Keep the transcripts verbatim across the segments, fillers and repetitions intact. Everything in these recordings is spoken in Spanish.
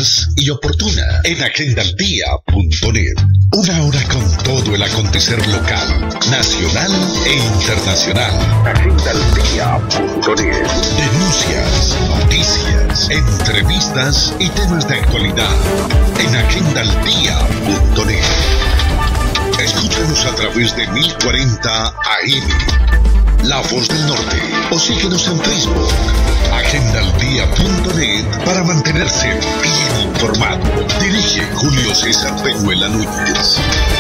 veraz y oportuna en agenda al día punto net. Una hora con todo el acontecer local, nacional e internacional. agenda al día punto net. Denuncias, noticias, entrevistas y temas de actualidad en agenda al día punto net. Escúchanos a través de mil cuarenta A M, La Voz del Norte, o síguenos en Facebook, agenda al día punto net, para mantenerse bien informado. Dirige Julio César Peñuela Núñez.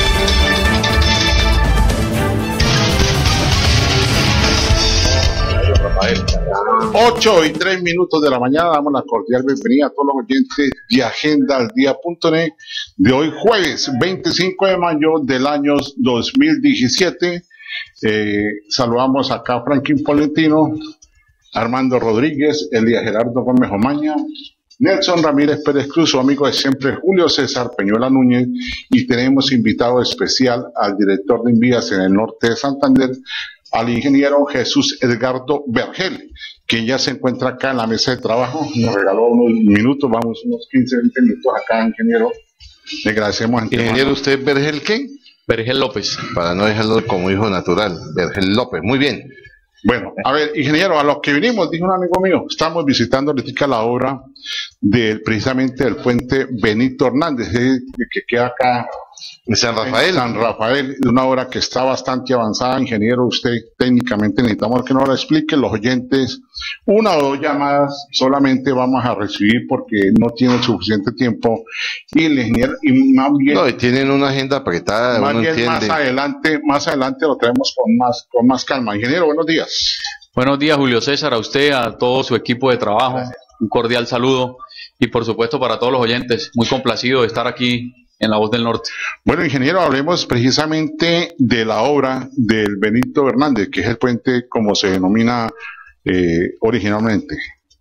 ocho y tres minutos de la mañana, damos la cordial bienvenida a todos los oyentes de agenda al día punto net de hoy jueves veinticinco de mayo del año dos mil diecisiete. Eh, saludamos acá a Franklin Polentino, Armando Rodríguez, Elías Gerardo Gómez Omaña, Nelson Ramírez Pérez Cruz, su amigo de siempre Julio César Peñuela Núñez, y tenemos invitado especial al director de Invías en el norte de Santander, al ingeniero Jesús Edgardo Vergel, quien ya se encuentra acá en la mesa de trabajo. Nos regaló unos minutos, vamos unos quince, veinte minutos acá, ingeniero. Le agradecemos. Ingeniero, ¿usted Vergel qué? Vergel López. Para no dejarlo como hijo natural, Vergel López, muy bien. Bueno, a ver, ingeniero, a lo que vinimos, dijo un amigo mío, estamos visitando ahorita la obra de precisamente del puente Benito Hernández, eh, que queda acá en San Rafael. En San Rafael, una obra que está bastante avanzada, ingeniero. Usted técnicamente necesitamos que nos la explique. Los oyentes, una o dos llamadas solamente vamos a recibir porque no tienen suficiente tiempo, y el ingeniero, y más bien, no, y tienen una agenda apretada, más uno bien entiende. más adelante, más adelante lo traemos con más, con más calma. Ingeniero, buenos días. Buenos días, Julio César, a usted, a todo su equipo de trabajo. Gracias. Un cordial saludo, y por supuesto para todos los oyentes, muy complacido de estar aquí en La Voz del Norte. Bueno, ingeniero, hablemos precisamente de la obra del Benito Hernández, que es el puente como se denomina eh, originalmente.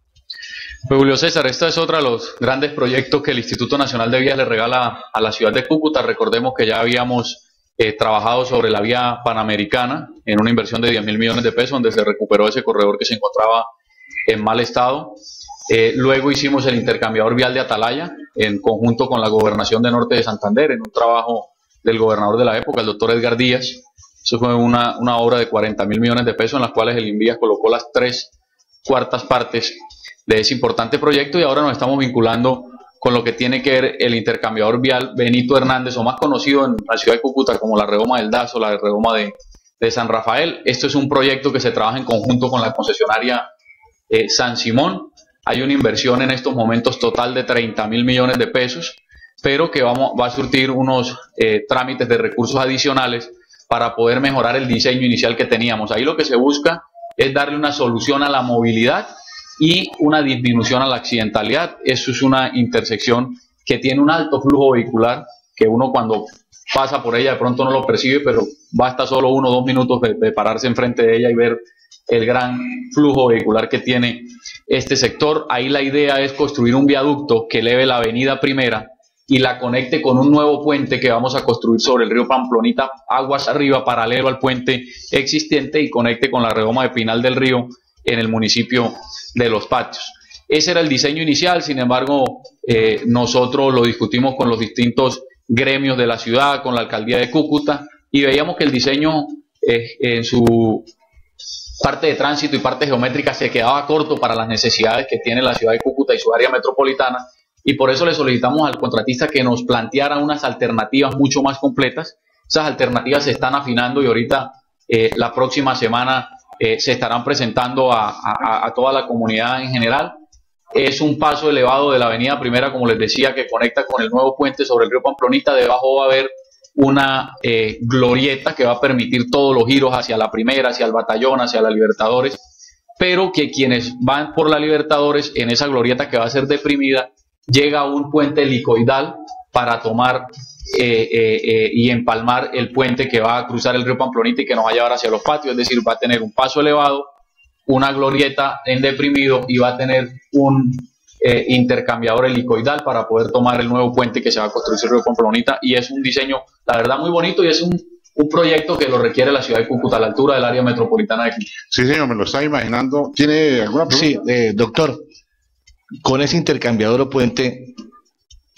Pues Julio César, este es otro de los grandes proyectos que el Instituto Nacional de Vías le regala a la ciudad de Cúcuta. Recordemos que ya habíamos eh, trabajado sobre la vía panamericana en una inversión de diez mil millones de pesos, donde se recuperó ese corredor que se encontraba en mal estado. Eh, luego hicimos el intercambiador vial de Atalaya en conjunto con la Gobernación de Norte de Santander, en un trabajo del gobernador de la época, el doctor Edgar Díaz. Eso fue una, una obra de cuarenta mil millones de pesos, en las cuales el Invías colocó las tres cuartas partes de ese importante proyecto, y ahora nos estamos vinculando con lo que tiene que ver el intercambiador vial Benito Hernández, o más conocido en la ciudad de Cúcuta como la Redoma del Dazo, la Redoma de, de San Rafael. Esto es un proyecto que se trabaja en conjunto con la concesionaria eh, San Simón. Hay una inversión en estos momentos total de treinta mil millones de pesos, pero que vamos, va a surtir unos eh, trámites de recursos adicionales para poder mejorar el diseño inicial que teníamos. Ahí lo que se busca es darle una solución a la movilidad y una disminución a la accidentalidad. Eso es una intersección que tiene un alto flujo vehicular, que uno cuando pasa por ella de pronto no lo percibe, pero basta solo uno o dos minutos de, de pararse enfrente de ella y ver el gran flujo vehicular que tiene este sector. Ahí la idea es construir un viaducto que eleve la avenida Primera y la conecte con un nuevo puente que vamos a construir sobre el río Pamplonita, aguas arriba, paralelo al puente existente, y conecte con la redoma de Pinal del Río en el municipio de Los Patios. Ese era el diseño inicial. Sin embargo, eh, nosotros lo discutimos con los distintos gremios de la ciudad, con la alcaldía de Cúcuta, y veíamos que el diseño eh, en su parte de tránsito y parte geométrica se quedaba corto para las necesidades que tiene la ciudad de Cúcuta y su área metropolitana, y por eso le solicitamos al contratista que nos planteara unas alternativas mucho más completas. Esas alternativas se están afinando, y ahorita eh, la próxima semana eh, se estarán presentando a, a, a toda la comunidad en general. Es un paso elevado de la avenida Primera, como les decía, que conecta con el nuevo puente sobre el río Pamplonita. Debajo va a haber una eh, glorieta que va a permitir todos los giros hacia la Primera, hacia el Batallón, hacia la Libertadores, pero que quienes van por la Libertadores, en esa glorieta que va a ser deprimida, llega a un puente helicoidal para tomar eh, eh, eh, y empalmar el puente que va a cruzar el río Pamplonita y que nos va a llevar hacia Los Patios. Es decir, va a tener un paso elevado, una glorieta en deprimido, y va a tener un eh, intercambiador helicoidal para poder tomar el nuevo puente que se va a construir sobre el río Pamplonita. Y es un diseño, la verdad, muy bonito, y es un, un proyecto que lo requiere la ciudad de Cúcuta, a la altura del área metropolitana de Cúcuta. Sí, señor, me lo está imaginando. ¿Tiene alguna pregunta? Sí, eh, doctor, con ese intercambiador o puente,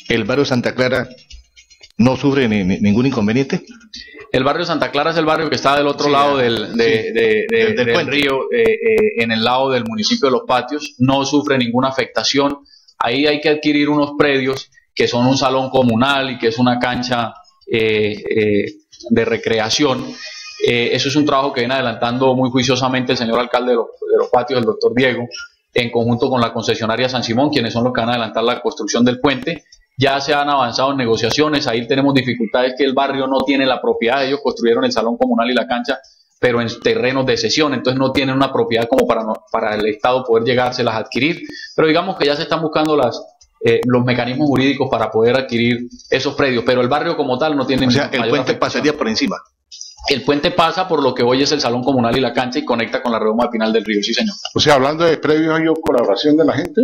¿el barrio Santa Clara no sufre ni, ni, ningún inconveniente? El barrio Santa Clara es el barrio que está del otro sí, lado del, de, sí, de, de, del, del, del río, eh, eh, en el lado del municipio de Los Patios, no sufre ninguna afectación. Ahí hay que adquirir unos predios que son un salón comunal y que es una cancha eh, eh, de recreación. Eh, eso es un trabajo que viene adelantando muy juiciosamente el señor alcalde de Los, de Los Patios, el doctor Diego, en conjunto con la concesionaria San Simón, quienes son los que van a adelantar la construcción del puente. Ya se han avanzado en negociaciones, ahí tenemos dificultades que el barrio no tiene la propiedad, ellos construyeron el salón comunal y la cancha, pero en terrenos de cesión, entonces no tienen una propiedad como para, no, para el Estado poder llegárselas a adquirir, pero digamos que ya se están buscando las, eh, los mecanismos jurídicos para poder adquirir esos predios, pero el barrio como tal no tiene... O sea, el puente pasaría por encima. El puente pasa por lo que hoy es el salón comunal y la cancha y conecta con la redoma Pinal del Río, sí señor. O sea, hablando de predios, ¿hay colaboración de la gente?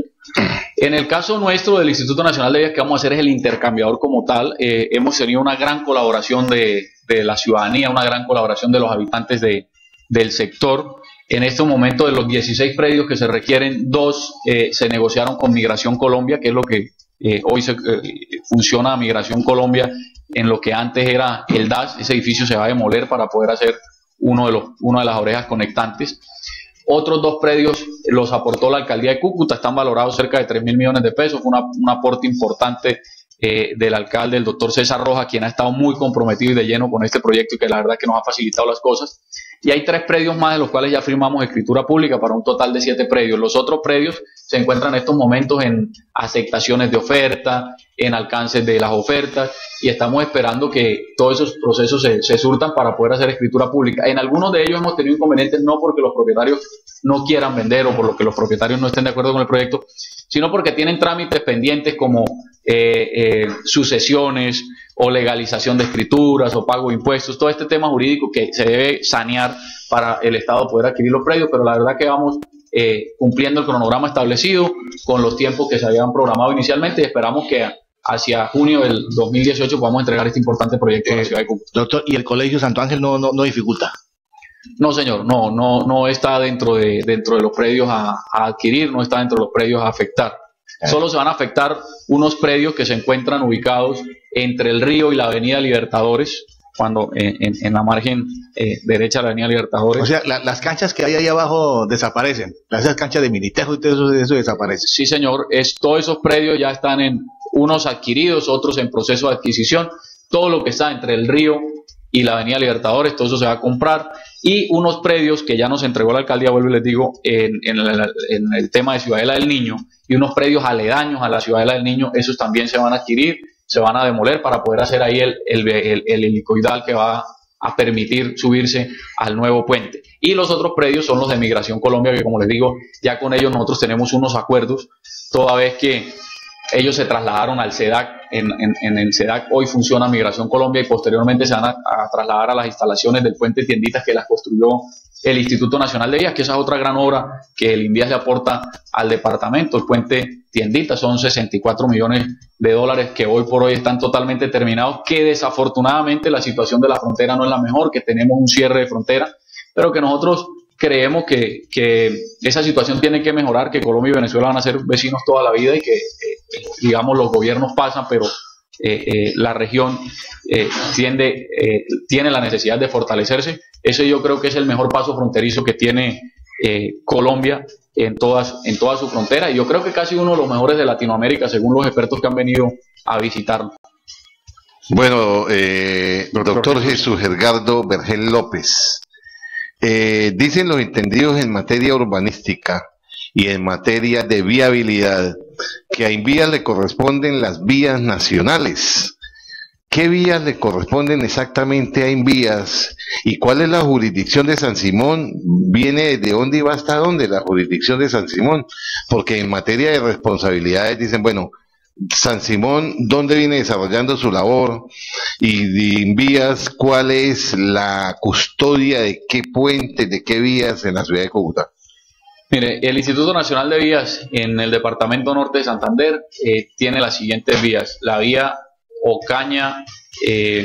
En el caso nuestro del Instituto Nacional de Vías, que vamos a hacer es el intercambiador como tal. Eh, hemos tenido una gran colaboración de, de la ciudadanía, una gran colaboración de los habitantes de, del sector. En este momento, de los dieciséis predios que se requieren, dos eh, se negociaron con Migración Colombia, que es lo que eh, hoy se, eh, funciona Migración Colombia, en lo que antes era el D A S. Ese edificio se va a demoler para poder hacer uno de los, una de las orejas conectantes. Otros dos predios los aportó la alcaldía de Cúcuta, están valorados cerca de tres mil millones de pesos. Fue una, un aporte importante eh, del alcalde, el doctor César Roja, quien ha estado muy comprometido y de lleno con este proyecto y que la verdad que nos ha facilitado las cosas. Y hay tres predios más de los cuales ya firmamos escritura pública para un total de siete predios. Los otros predios se encuentran en estos momentos en aceptaciones de oferta, en alcances de las ofertas, y estamos esperando que todos esos procesos se, se surtan para poder hacer escritura pública. En algunos de ellos hemos tenido inconvenientes, no porque los propietarios no quieran vender o por lo que los propietarios no estén de acuerdo con el proyecto, sino porque tienen trámites pendientes como eh, eh, sucesiones o legalización de escrituras o pago de impuestos, todo este tema jurídico que se debe sanear para el Estado poder adquirir los predios, pero la verdad que vamos eh, cumpliendo el cronograma establecido con los tiempos que se habían programado inicialmente y esperamos que hacia junio del dos mil dieciocho podamos entregar este importante proyecto eh, en la ciudad de Cúcuta. Doctor, ¿y el Colegio Santo Ángel no, no, no dificulta? No, señor, no, no, no está dentro de, dentro de los predios a, a adquirir, no está dentro de los predios a afectar. Solo se van a afectar unos predios que se encuentran ubicados entre el río y la avenida Libertadores, cuando eh, en, en la margen eh, derecha de la avenida Libertadores. O sea, la, las canchas que hay ahí abajo desaparecen, esas canchas de Minitejo y todo eso, eso desaparece. Sí, señor, es, todos esos predios ya están en unos adquiridos, otros en proceso de adquisición. Todo lo que está entre el río y la avenida Libertadores, todo eso se va a comprar. Y unos predios que ya nos entregó la alcaldía, vuelvo y les digo, en, en, el, en el tema de Ciudadela del Niño, y unos predios aledaños a la Ciudadela del Niño, esos también se van a adquirir, se van a demoler para poder hacer ahí el, el, el, el helicoidal que va a permitir subirse al nuevo puente. Y los otros predios son los de Migración Colombia, que como les digo, ya con ellos nosotros tenemos unos acuerdos, toda vez que ellos se trasladaron al SEDAC, en, en, en el SEDAC hoy funciona Migración Colombia y posteriormente se van a, a trasladar a las instalaciones del puente Tienditas que las construyó el Instituto Nacional de Vías, que esa es otra gran obra que el INVIAS le aporta al departamento. El puente Tienditas son sesenta y cuatro millones de dólares que hoy por hoy están totalmente terminados, que desafortunadamente la situación de la frontera no es la mejor, que tenemos un cierre de frontera, pero que nosotros creemos que, que esa situación tiene que mejorar, que Colombia y Venezuela van a ser vecinos toda la vida y que, eh, digamos, los gobiernos pasan, pero eh, eh, la región eh, tiende, eh, tiene la necesidad de fortalecerse. Ese yo creo que es el mejor paso fronterizo que tiene eh, Colombia en todas, en toda su frontera, y yo creo que casi uno de los mejores de Latinoamérica, según los expertos que han venido a visitarnos. Bueno, eh, doctor Jesús Edgardo Vergel López, eh, dicen los entendidos en materia urbanística y en materia de viabilidad que a INVIAS le corresponden las vías nacionales. ¿Qué vías le corresponden exactamente a INVIAS? ¿Y cuál es la jurisdicción de San Simón? ¿Viene de dónde y va hasta dónde la jurisdicción de San Simón? Porque en materia de responsabilidades dicen, bueno, San Simón, ¿dónde viene desarrollando su labor? Y de INVIAS, ¿cuál es la custodia de qué puentes, de qué vías en la ciudad de Cúcuta? Mire, el Instituto Nacional de Vías en el departamento norte de Santander eh, tiene las siguientes vías. La vía Ocaña, eh,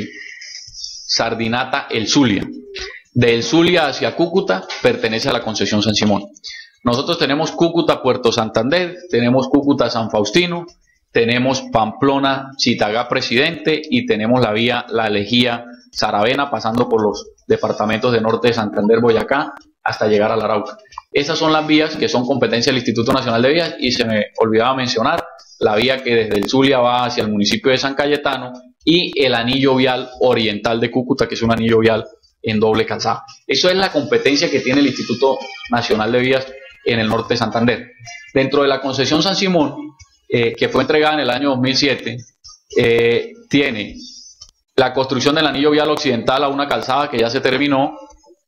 Sardinata, El Zulia. De El Zulia hacia Cúcuta pertenece a la concesión San Simón. Nosotros tenemos Cúcuta, Puerto Santander, tenemos Cúcuta, San Faustino, tenemos Pamplona, Chitagá Presidente y tenemos la vía La Lejía, Saravena, pasando por los departamentos de Norte de Santander, Boyacá, hasta llegar a la Arauca. Esas son las vías que son competencia del Instituto Nacional de Vías, y se me olvidaba mencionar la vía que desde el Zulia va hacia el municipio de San Cayetano y el anillo vial oriental de Cúcuta, que es un anillo vial en doble calzada. Eso es la competencia que tiene el Instituto Nacional de Vías en el norte de Santander. Dentro de la concesión San Simón, eh, que fue entregada en el año dos mil siete, eh, tiene la construcción del anillo vial occidental a una calzada que ya se terminó.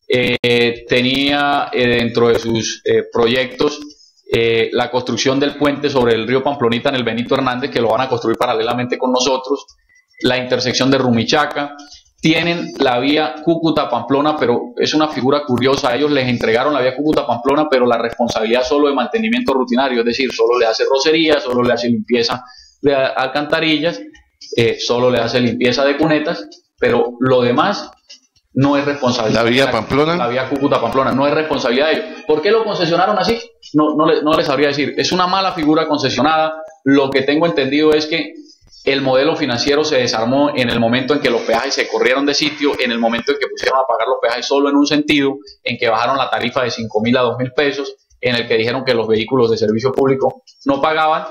Eh, tenía eh, dentro de sus eh, proyectos eh, la construcción del puente sobre el río Pamplonita en el Benito Hernández, que lo van a construir paralelamente con nosotros, la intersección de Rumichaca. Tienen la vía Cúcuta-Pamplona, pero es una figura curiosa. A ellos les entregaron la vía Cúcuta-Pamplona, pero la responsabilidad solo de mantenimiento rutinario, es decir, solo le hace rocería, solo le hace limpieza de alcantarillas, eh, solo le hace limpieza de cunetas, pero lo demás no es responsabilidad. ¿La vía Pamplona? La vía Cúcuta-Pamplona no es responsabilidad de ellos. ¿Por qué lo concesionaron así? No, no, le, no les sabría decir. Es una mala figura concesionada. Lo que tengo entendido es que el modelo financiero se desarmó en el momento en que los peajes se corrieron de sitio, en el momento en que pusieron a pagar los peajes solo en un sentido, en que bajaron la tarifa de cinco mil a dos mil pesos, en el que dijeron que los vehículos de servicio público no pagaban,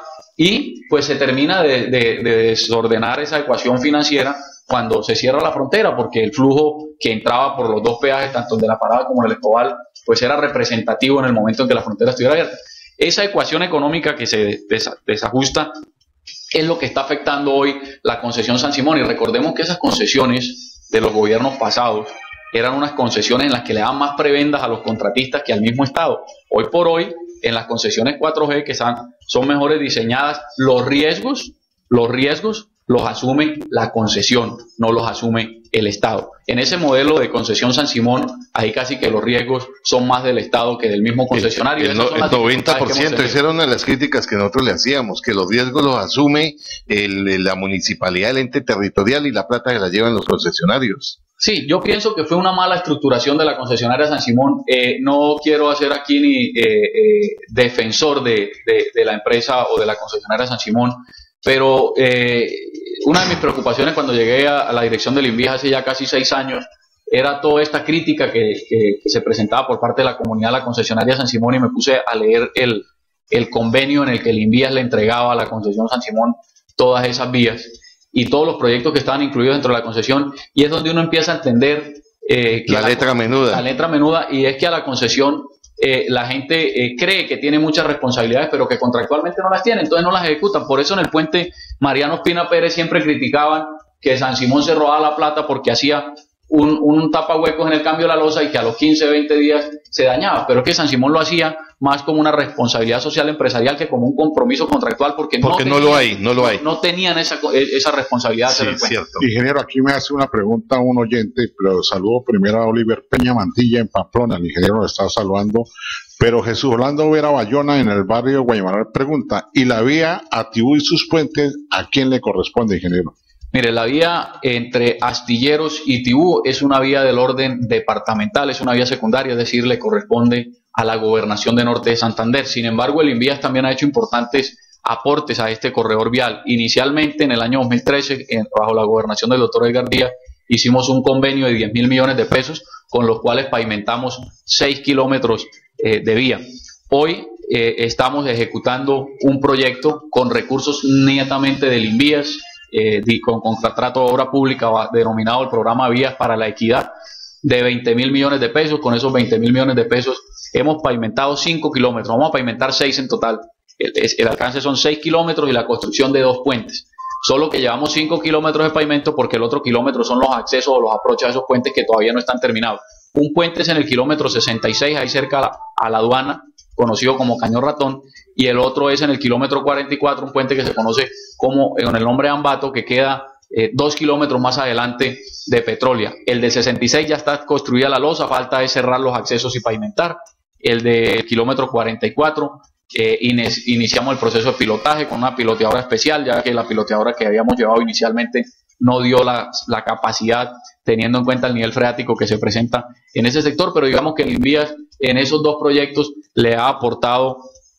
y pues se termina de, de, de desordenar esa ecuación financiera cuando se cierra la frontera, porque el flujo que entraba por los dos peajes, tanto el de la Parada como el del Escobal, pues era representativo en el momento en que la frontera estuviera abierta. Esa ecuación económica que se desajusta es lo que está afectando hoy la concesión San Simón. Y recordemos que esas concesiones de los gobiernos pasados eran unas concesiones en las que le daban más prebendas a los contratistas que al mismo Estado. Hoy por hoy, en las concesiones cuatro G, que son, son mejores diseñadas, los riesgos, los riesgos los asume la concesión, no los asume el Estado. En ese modelo de concesión San Simón, ahí casi que los riesgos son más del Estado que del mismo concesionario. El, el, no, el noventa por ciento, esa era una de las críticas que nosotros le hacíamos, que los riesgos los asume el, la municipalidad, el ente territorial, y la plata que la llevan los concesionarios. Sí, yo pienso que fue una mala estructuración de la concesionaria San Simón. Eh, no quiero hacer aquí ni eh, eh, defensor de, de, de la empresa o de la concesionaria San Simón, pero eh, una de mis preocupaciones cuando llegué a, a la dirección del INVIES hace ya casi seis años era toda esta crítica que, que, que se presentaba por parte de la comunidad a la concesionaria San Simón, y me puse a leer el, el convenio en el que el INVIES le entregaba a la concesión San Simón todas esas vías y todos los proyectos que estaban incluidos dentro de la concesión, y es donde uno empieza a entender eh, que la, la letra menuda. La letra menuda, y es que a la concesión Eh, la gente eh, cree que tiene muchas responsabilidades, pero que contractualmente no las tiene, entonces no las ejecutan. Por eso en el puente Mariano Espina Pérez siempre criticaban que San Simón se robaba la plata porque hacía un, un tapahuecos en el cambio de la losa y que a los quince, veinte días se dañaba, pero es que San Simón lo hacía más como una responsabilidad social empresarial que como un compromiso contractual, porque, porque no, no, tenían, no lo hay, no lo hay. No, no tenían esa, esa responsabilidad. Sí, de cierto. Ingeniero, aquí me hace una pregunta un oyente, pero saludo primero a Oliver Peña Mantilla en Pamplona, el ingeniero lo está saludando, pero Jesús Orlando Vera Bayona en el barrio Guaymaral pregunta, ¿y la vía a Tibú y sus puentes a quién le corresponde, ingeniero? Mire, la vía entre Astilleros y Tibú es una vía del orden departamental, es una vía secundaria, es decir, le corresponde a la Gobernación de Norte de Santander. Sin embargo, el INVIES también ha hecho importantes aportes a este corredor vial. Inicialmente, en el año dos mil trece, en, bajo la gobernación del doctor Edgar Díaz, hicimos un convenio de diez mil millones de pesos, con los cuales pavimentamos seis kilómetros eh, de vía. Hoy eh, estamos ejecutando un proyecto con recursos netamente del INVIES, eh, con contrato de obra pública denominado el programa Vías para la Equidad, de veinte mil millones de pesos. Con esos veinte mil millones de pesos hemos pavimentado cinco kilómetros, vamos a pavimentar seis en total. El, el alcance son seis kilómetros y la construcción de dos puentes. Solo que llevamos cinco kilómetros de pavimento porque el otro kilómetro son los accesos o los aproches a esos puentes que todavía no están terminados. Un puente es en el kilómetro sesenta y seis, ahí cerca a la, a la aduana, conocido como Cañón Ratón, y el otro es en el kilómetro cuarenta y cuatro, un puente que se conoce como con el nombre de Ambato, que queda eh, dos kilómetros más adelante de Petrolia. El de sesenta y seis ya está construida la losa, falta es cerrar los accesos y pavimentar. El de kilómetro cuarenta y cuatro, eh, iniciamos el proceso de pilotaje con una piloteadora especial, ya que la piloteadora que habíamos llevado inicialmente no dio la, la capacidad, teniendo en cuenta el nivel freático que se presenta en ese sector, pero digamos que el INVIES en esos dos proyectos le ha aportado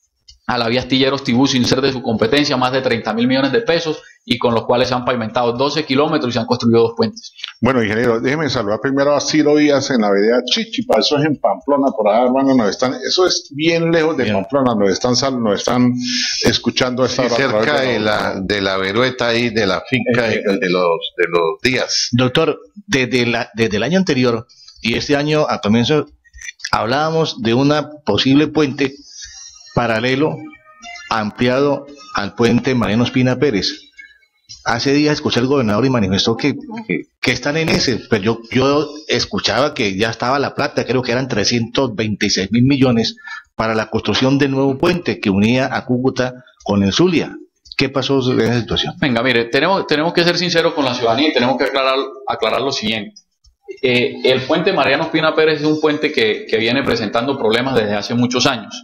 a la vía Astilleros Tibú sin ser de su competencia, más de treinta mil millones de pesos, y con los cuales se han pavimentado doce kilómetros y se han construido dos puentes. Bueno, ingeniero, déjeme saludar primero a Ciro Díaz en la vereda Chichipa, eso es en Pamplona, por allá, hermano, nos están, eso es bien lejos de bien. Pamplona, nos están, nos están escuchando a esta sí, hora. Cerca de la, de la verueta ahí, de la finca eh, de, de, los, de los Díaz. Doctor, desde, la, desde el año anterior y este año a comienzo, hablábamos de una posible puente paralelo ampliado al puente Mariano Ospina Pérez. Hace días escuché al gobernador y manifestó que, que, que están en ese, pero yo, yo escuchaba que ya estaba la plata, creo que eran trescientos veintiséis mil millones para la construcción del nuevo puente que unía a Cúcuta con el Zulia. ¿Qué pasó en esa situación? Venga, mire, tenemos, tenemos que ser sinceros con la ciudadanía y tenemos que aclarar, aclarar lo siguiente. Eh, el puente Mariano Ospina Pérez es un puente que, que viene presentando problemas desde hace muchos años.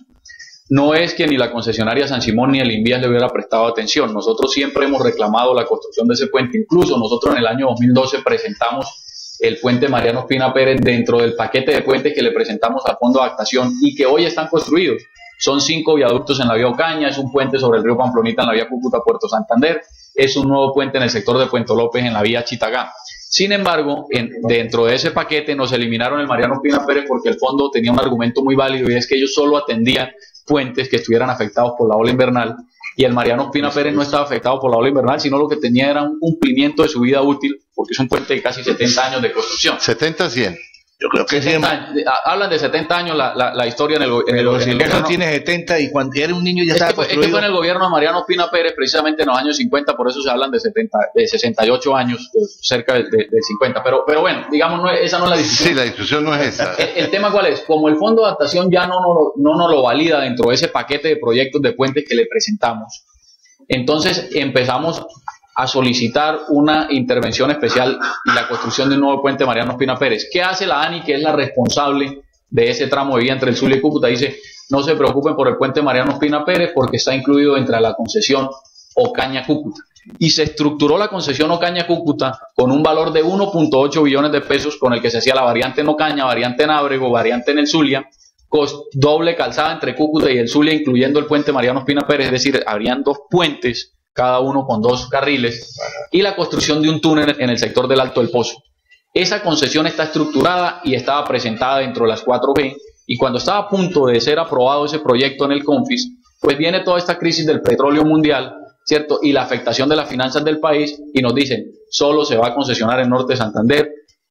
No es que ni la concesionaria San Simón ni el Invías le hubiera prestado atención. Nosotros siempre hemos reclamado la construcción de ese puente. Incluso nosotros en el año dos mil doce presentamos el puente Mariano Ospina Pérez dentro del paquete de puentes que le presentamos al Fondo de Adaptación y que hoy están construidos. Son cinco viaductos en la vía Ocaña, es un puente sobre el río Pamplonita en la vía Cúcuta-Puerto Santander, es un nuevo puente en el sector de Puente López en la vía Chitagá. Sin embargo, en, dentro de ese paquete nos eliminaron el Mariano Ospina Pérez porque el fondo tenía un argumento muy válido y es que ellos solo atendían puentes que estuvieran afectados por la ola invernal, y el Mariano Ospina Pérez no estaba afectado por la ola invernal, sino lo que tenía era un cumplimiento de su vida útil, porque es un puente de casi setenta años de construcción. setenta a cien. Yo creo que setenta, sí, hablan de setenta años la, la, la historia en el, en el, en el gobierno. Tiene setenta y cuando era un niño ya estaba este fue, este fue en el gobierno de Mariano Ospina Pérez, precisamente en los años cincuenta, por eso se hablan de setenta, de sesenta y ocho años, de cerca de, de, de cincuenta. Pero, pero bueno, digamos, no, esa no es la discusión. Sí, la discusión no es esa. El, el tema cuál es, como el Fondo de Adaptación ya no, no, no nos lo valida dentro de ese paquete de proyectos de puentes que le presentamos, entonces empezamos a solicitar una intervención especial y la construcción de un nuevo puente Mariano Ospina Pérez. ¿Qué hace la ANI, que es la responsable de ese tramo de vía entre el Zulia y Cúcuta? Dice, no se preocupen por el puente Mariano Ospina Pérez porque está incluido entre la concesión Ocaña-Cúcuta. Y se estructuró la concesión Ocaña-Cúcuta con un valor de uno punto ocho billones de pesos con el que se hacía la variante en Ocaña, variante en Ábrego, variante en el Zulia, doble calzada entre Cúcuta y el Zulia, incluyendo el puente Mariano Ospina Pérez, es decir, habrían dos puentes, cada uno con dos carriles, y la construcción de un túnel en el sector del Alto del Pozo. Esa concesión está estructurada y estaba presentada dentro de las cuatro B, y cuando estaba a punto de ser aprobado ese proyecto en el CONFIS, pues viene toda esta crisis del petróleo mundial, ¿cierto? Y la afectación de las finanzas del país, y nos dicen, solo se va a concesionar en Norte de Santander,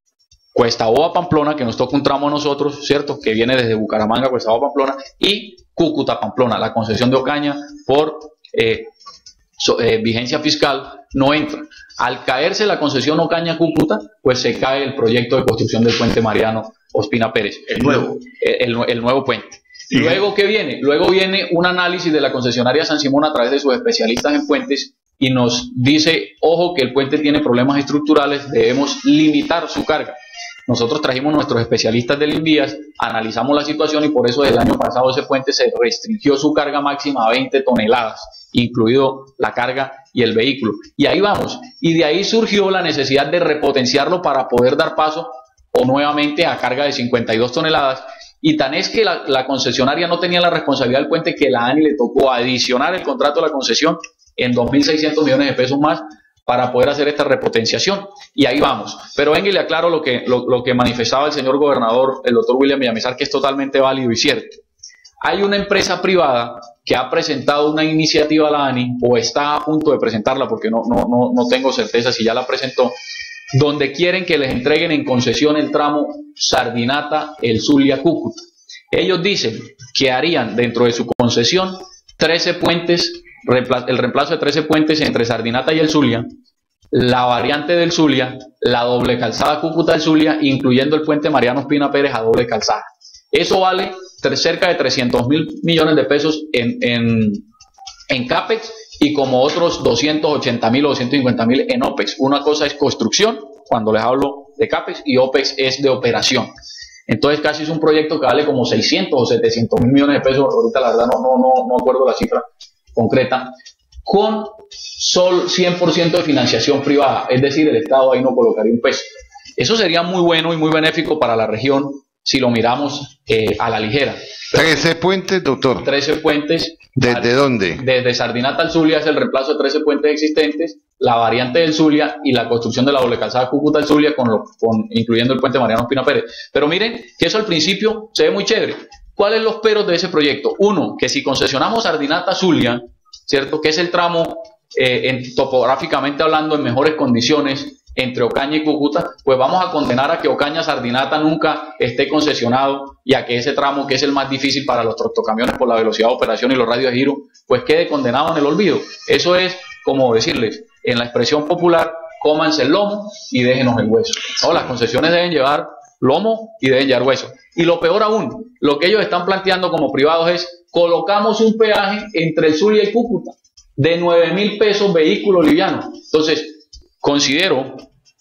Cuesta Boa Pamplona, que nos toca un tramo a nosotros, ¿cierto? Que viene desde Bucaramanga, Cuesta Boa Pamplona, y Cúcuta Pamplona, la concesión de Ocaña por eh, So, eh, vigencia fiscal no entra. Al caerse la concesión Ocaña-Cúcuta, pues se cae el proyecto de construcción del puente Mariano Ospina Pérez, el nuevo, el, el, el nuevo puente. Y luego, ¿qué viene? Luego viene un análisis de la concesionaria San Simón a través de sus especialistas en puentes y nos dice, ojo, que el puente tiene problemas estructurales, debemos limitar su carga. Nosotros trajimos nuestros especialistas del Invías, analizamos la situación y por eso el año pasado ese puente se restringió su carga máxima a veinte toneladas, incluido la carga y el vehículo. Y ahí vamos. Y de ahí surgió la necesidad de repotenciarlo para poder dar paso o nuevamente a carga de cincuenta y dos toneladas. Y tan es que la, la concesionaria no tenía la responsabilidad del puente que la ANI le tocó adicionar el contrato de la concesión en dos mil seiscientos millones de pesos más para poder hacer esta repotenciación. Y ahí vamos. Pero venga y le aclaro lo que, lo, lo que manifestaba el señor gobernador, el doctor William Villamizar, que es totalmente válido y cierto. Hay una empresa privada que ha presentado una iniciativa a la ANI, o está a punto de presentarla, porque no, no, no, no tengo certeza si ya la presentó, donde quieren que les entreguen en concesión el tramo Sardinata, el Zulia, Cúcuta. Ellos dicen que harían dentro de su concesión trece puentes, el reemplazo de trece puentes entre Sardinata y el Zulia, la variante del Zulia, la doble calzada Cúcuta del Zulia, incluyendo el puente Mariano Ospina Pérez a doble calzada. Eso vale cerca de trescientos mil millones de pesos en, en, en CAPEX y como otros doscientos ochenta mil o doscientos cincuenta mil en OPEX. Una cosa es construcción, cuando les hablo de CAPEX, y OPEX es de operación. Entonces casi es un proyecto que vale como seiscientos o setecientos mil millones de pesos, ahorita la verdad no, no, no, no acuerdo la cifra concreta, con sol cien por ciento de financiación privada, es decir, el Estado ahí no colocaría un peso. Eso sería muy bueno y muy benéfico para la región si lo miramos eh, a la ligera. trece puentes, doctor. trece puentes ¿Desde dónde? Desde Sardinata al Zulia es el reemplazo de trece puentes existentes, la variante del Zulia y la construcción de la doble calzada Cúcuta al Zulia, con, lo, con incluyendo el puente Mariano Ospina Pérez. Pero miren que eso al principio se ve muy chévere. ¿Cuáles son los peros de ese proyecto? Uno, que si concesionamos Sardinata Zulia, ¿cierto? Que es el tramo eh, en, topográficamente hablando en mejores condiciones entre Ocaña y Cúcuta, pues vamos a condenar a que Ocaña Sardinata nunca esté concesionado y a que ese tramo, que es el más difícil para los tractocamiones por la velocidad de operación y los radios de giro, pues quede condenado en el olvido. Eso es como decirles, en la expresión popular, cómanse el lomo y déjenos el hueso. No, las concesiones deben llevar lomo y deben llevar hueso. Y lo peor aún, lo que ellos están planteando como privados es, colocamos un peaje entre el Zulia y Cúcuta de nueve mil pesos vehículo liviano. Entonces, considero,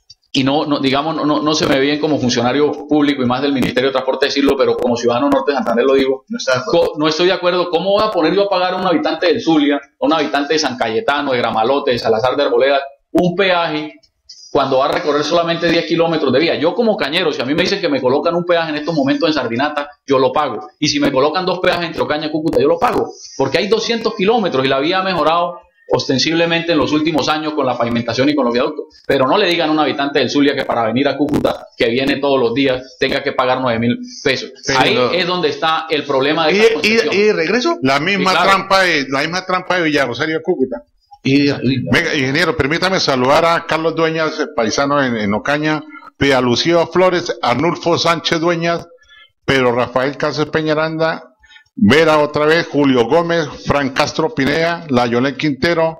y no, no digamos, no, no se me ve bien como funcionario público y más del Ministerio de Transporte decirlo, pero como ciudadano norte de Santander lo digo, no, está no estoy de acuerdo. ¿Cómo voy a poner yo a pagar a un habitante del Zulia, a un habitante de San Cayetano, de Gramalote, de Salazar de Arboleda, un peaje cuando va a recorrer solamente diez kilómetros de vía? Yo como cañero, si a mí me dicen que me colocan un peaje en estos momentos en Sardinata, yo lo pago. Y si me colocan dos peajes entre Ocaña y Cúcuta, yo lo pago. Porque hay doscientos kilómetros y la vía ha mejorado ostensiblemente en los últimos años con la pavimentación y con los viaductos. Pero no le digan a un habitante del Zulia que para venir a Cúcuta, que viene todos los días, tenga que pagar nueve mil pesos. Pero ahí no. es donde está el problema de ¿Y, esta concesión. y, y regreso? La misma, Sí, claro. trampa de, la misma trampa de Villarosario Cúcuta. Y, y- Venga, ingeniero, permítame saludar a Carlos Dueñas, eh, paisano en, en Ocaña, Pia Lucía Flores, Arnulfo Sánchez Dueñas, Pedro Rafael Cáceres Peñaranda, Vera otra vez, Julio Gómez, Fran Castro Pineda, Layonel Quintero,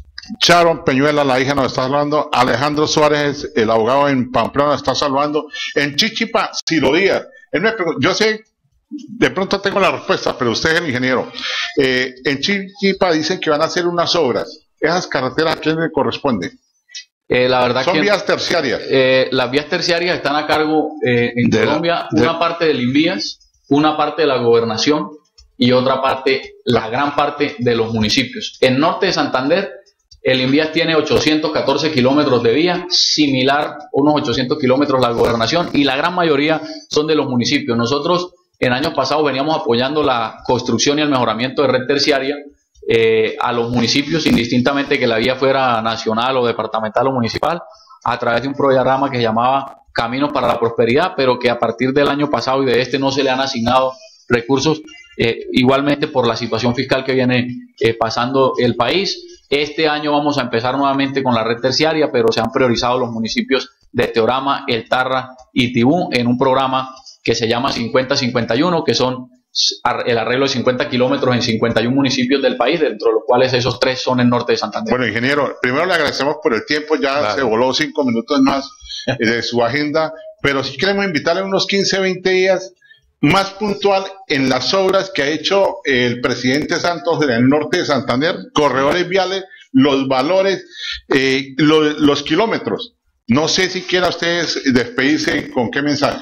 Sharon Peñuela, la hija nos está saludando, Alejandro Suárez, el abogado en Pamplona, nos está saludando, en Chichipa, Ciro Díaz. Él me preguntó, yo sé, de pronto tengo la respuesta, pero usted es el ingeniero. Eh, en Chichipa dicen que van a hacer unas obras. ¿Esas carreteras a quién le corresponde? Eh, la verdad Son que vías terciarias. eh, las vías terciarias están a cargo eh, en De la- Colombia, de- una parte del Invías, una parte de la gobernación y otra parte, la gran parte de los municipios. En norte de Santander, el Invías tiene ochocientos catorce kilómetros de vía, similar, unos ochocientos kilómetros la gobernación, y la gran mayoría son de los municipios. Nosotros en años pasados veníamos apoyando la construcción y el mejoramiento de red terciaria eh, a los municipios, indistintamente que la vía fuera nacional o departamental o municipal, a través de un programa que se llamaba Caminos para la Prosperidad, pero que a partir del año pasado y de este no se le han asignado recursos, eh, igualmente por la situación fiscal que viene eh, pasando el país. Este año vamos a empezar nuevamente con la red terciaria, pero se han priorizado los municipios de Teorama, El Tarra y Tibú en un programa que se llama cincuenta cincuenta y uno, que son el arreglo de cincuenta kilómetros en cincuenta y uno municipios del país, dentro de los cuales esos tres son en norte de Santander. Bueno, ingeniero, primero le agradecemos por el tiempo, ya Claro. se voló cinco minutos más eh, de su agenda, pero sí queremos invitarle unos quince, veinte días más puntual en las obras que ha hecho el presidente Santos en el norte de Santander, corredores viales, los valores, eh, lo- los kilómetros. No sé si quiera ustedes despedirse con qué mensaje.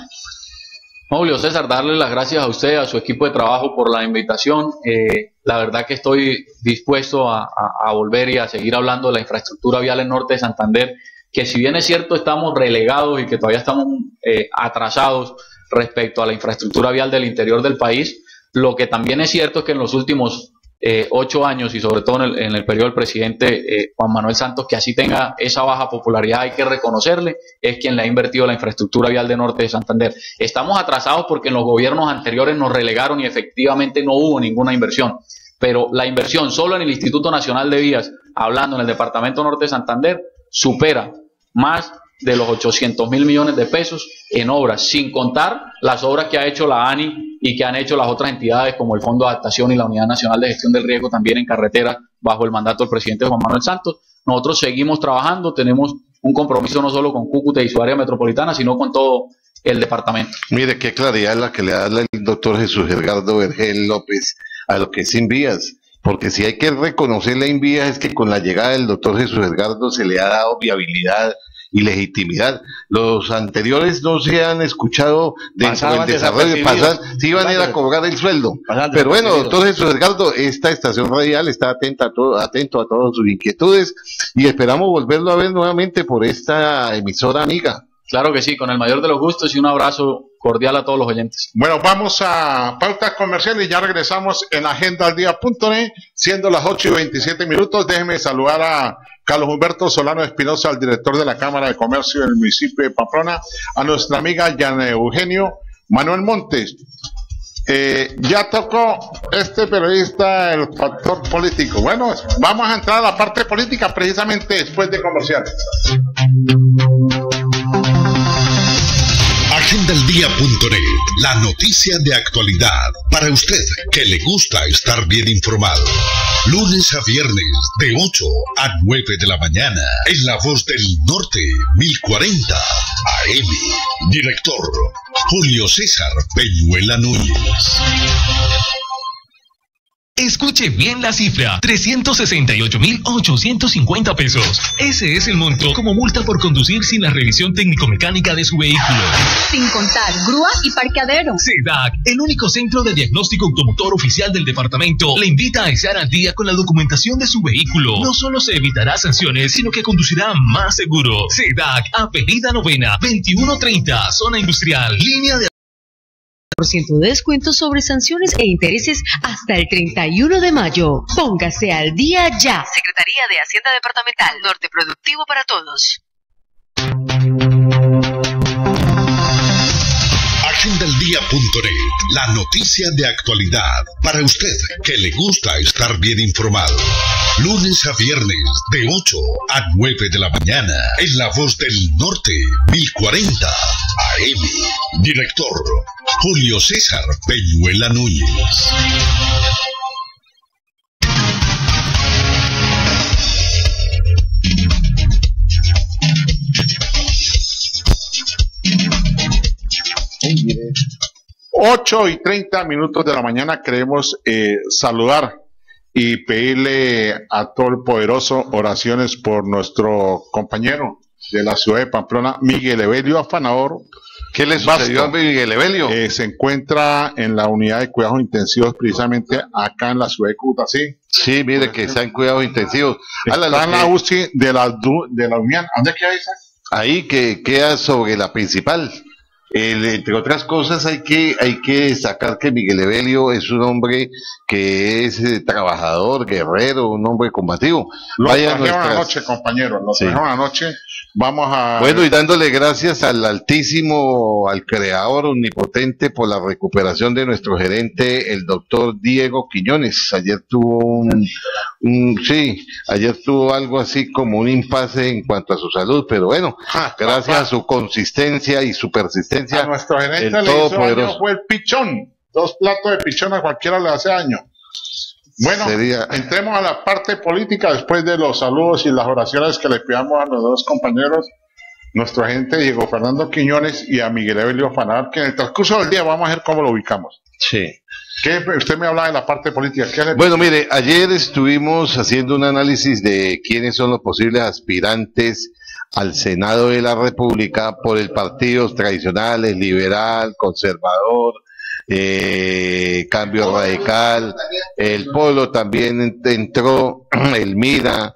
No, Julio César, darle las gracias a usted, a su equipo de trabajo por la invitación. Eh, la verdad que estoy dispuesto a, a- a volver y a seguir hablando de la infraestructura vial en norte de Santander, que si bien es cierto estamos relegados y que todavía estamos eh, atrasados respecto a la infraestructura vial del interior del país, lo que también es cierto es que en los últimos eh, ocho años y sobre todo en el, en el periodo del presidente eh, Juan Manuel Santos, que así tenga esa baja popularidad, hay que reconocerle, es quien le ha invertido la infraestructura vial de norte de Santander. Estamos atrasados porque en los gobiernos anteriores nos relegaron y efectivamente no hubo ninguna inversión, pero la inversión solo en el Instituto Nacional de Vías, hablando en el departamento norte de Santander, supera más de los ochocientos mil millones de pesos en obras, sin contar las obras que ha hecho la A N I y que han hecho las otras entidades como el Fondo de Adaptación y la Unidad Nacional de Gestión del Riesgo también en carretera bajo el mandato del presidente Juan Manuel Santos. Nosotros seguimos trabajando, tenemos un compromiso no solo con Cúcuta y su área metropolitana, sino con todo el departamento. Mire qué claridad es la que le da el doctor Jesús Edgardo Vergel López a lo que es Invías, porque si hay que reconocerle a Invías es que con la llegada del doctor Jesús Edgardo se le ha dado viabilidad y legitimidad. Los anteriores no se han escuchado dentro Pasaban del desarrollo, desapercibidos. pasan, se iban a ir a cobrar el sueldo. Pasaban Pero bueno, desapercibidos. doctor Jesús Edgardo, esta estación radial está atenta a todo, atento a todas sus inquietudes y esperamos volverlo a ver nuevamente por esta emisora amiga. Claro que sí, con el mayor de los gustos y un abrazo cordial a todos los oyentes. Bueno, vamos a pautas comerciales y ya regresamos en agenda al día punto net, siendo las ocho y veintisiete minutos. Déjeme saludar a Carlos Humberto Solano Espinosa, el director de la Cámara de Comercio del municipio de Pamplona, a nuestra amiga Yana Eugenio Manuel Montes. Eh, ya tocó este periodista el factor político. Bueno, vamos a entrar a la parte política precisamente después de comerciales. agenda al día punto net, la noticia de actualidad para usted que le gusta estar bien informado. Lunes a viernes de ocho a nueve de la mañana en La Voz del Norte mil cuarenta A M. Director Julio César Peñuela Núñez. Escuche bien la cifra, trescientos sesenta y ocho mil ochocientos cincuenta pesos. Ese es el monto como multa por conducir sin la revisión técnico-mecánica de su vehículo. Sin contar grúa y parqueadero. SEDAC, el único centro de diagnóstico automotor oficial del departamento, le invita a estar al día con la documentación de su vehículo. No solo se evitará sanciones, sino que conducirá más seguro. SEDAC, Avenida Novena, veintiuno treinta, Zona Industrial, línea de por ciento de descuento sobre sanciones e intereses hasta el treinta y uno de mayo. Póngase al día ya. Secretaría de Hacienda Departamental. Norte Productivo para todos. agenda al día punto net, la noticia de actualidad para usted que le gusta estar bien informado. Lunes a viernes de ocho a nueve de la mañana en La Voz del Norte mil cuarenta A M. Director Julio César Peñuela Núñez. ocho y treinta minutos de la mañana queremos eh, saludar y pedirle a todo el poderoso oraciones por nuestro compañero de la ciudad de Pamplona, Miguel Evelio Afanador. ¿Qué le sucedió a Miguel Evelio? Eh, se encuentra en la unidad de cuidados intensivos precisamente acá en la ciudad de Cúcuta, ¿sí? Sí, mire que está en cuidados intensivos. Está Ala, en la U C I de la, de la Unión. ¿Dónde queda esa? Ahí que queda sobre la principal. El, entre otras cosas hay que hay que destacar que Miguel Evelio es un hombre que es eh, trabajador, guerrero, un hombre combativo. Lo Vaya trajeron nuestras... anoche, compañeros, lo Sí. trajeron anoche. Vamos a... Bueno, y dándole gracias al Altísimo, al Creador Omnipotente por la recuperación de nuestro gerente, el doctor Diego Quiñones. Ayer tuvo un, un, sí, ayer tuvo algo así como un impasse en cuanto a su salud, pero bueno, Ah, gracias papá. a su consistencia y su persistencia, A nuestro gerente el le hizo Todopoderoso. daño fue el pichón. Dos platos de pichón a cualquiera le hace daño. Bueno, Sería- entremos a la parte política después de los saludos y las oraciones que le pidamos a los dos compañeros, nuestro agente Diego Fernando Quiñones y a Miguel Evelio Fanar, que en el transcurso del día vamos a ver cómo lo ubicamos. Sí. ¿Qué, usted me habla de la parte política. ¿Qué le... Bueno, mire, ayer estuvimos haciendo un análisis de quiénes son los posibles aspirantes al Senado de la República por el partidos tradicionales, liberal, conservador, eh, Cambio Radical, el Polo también ent- entró, el MIRA,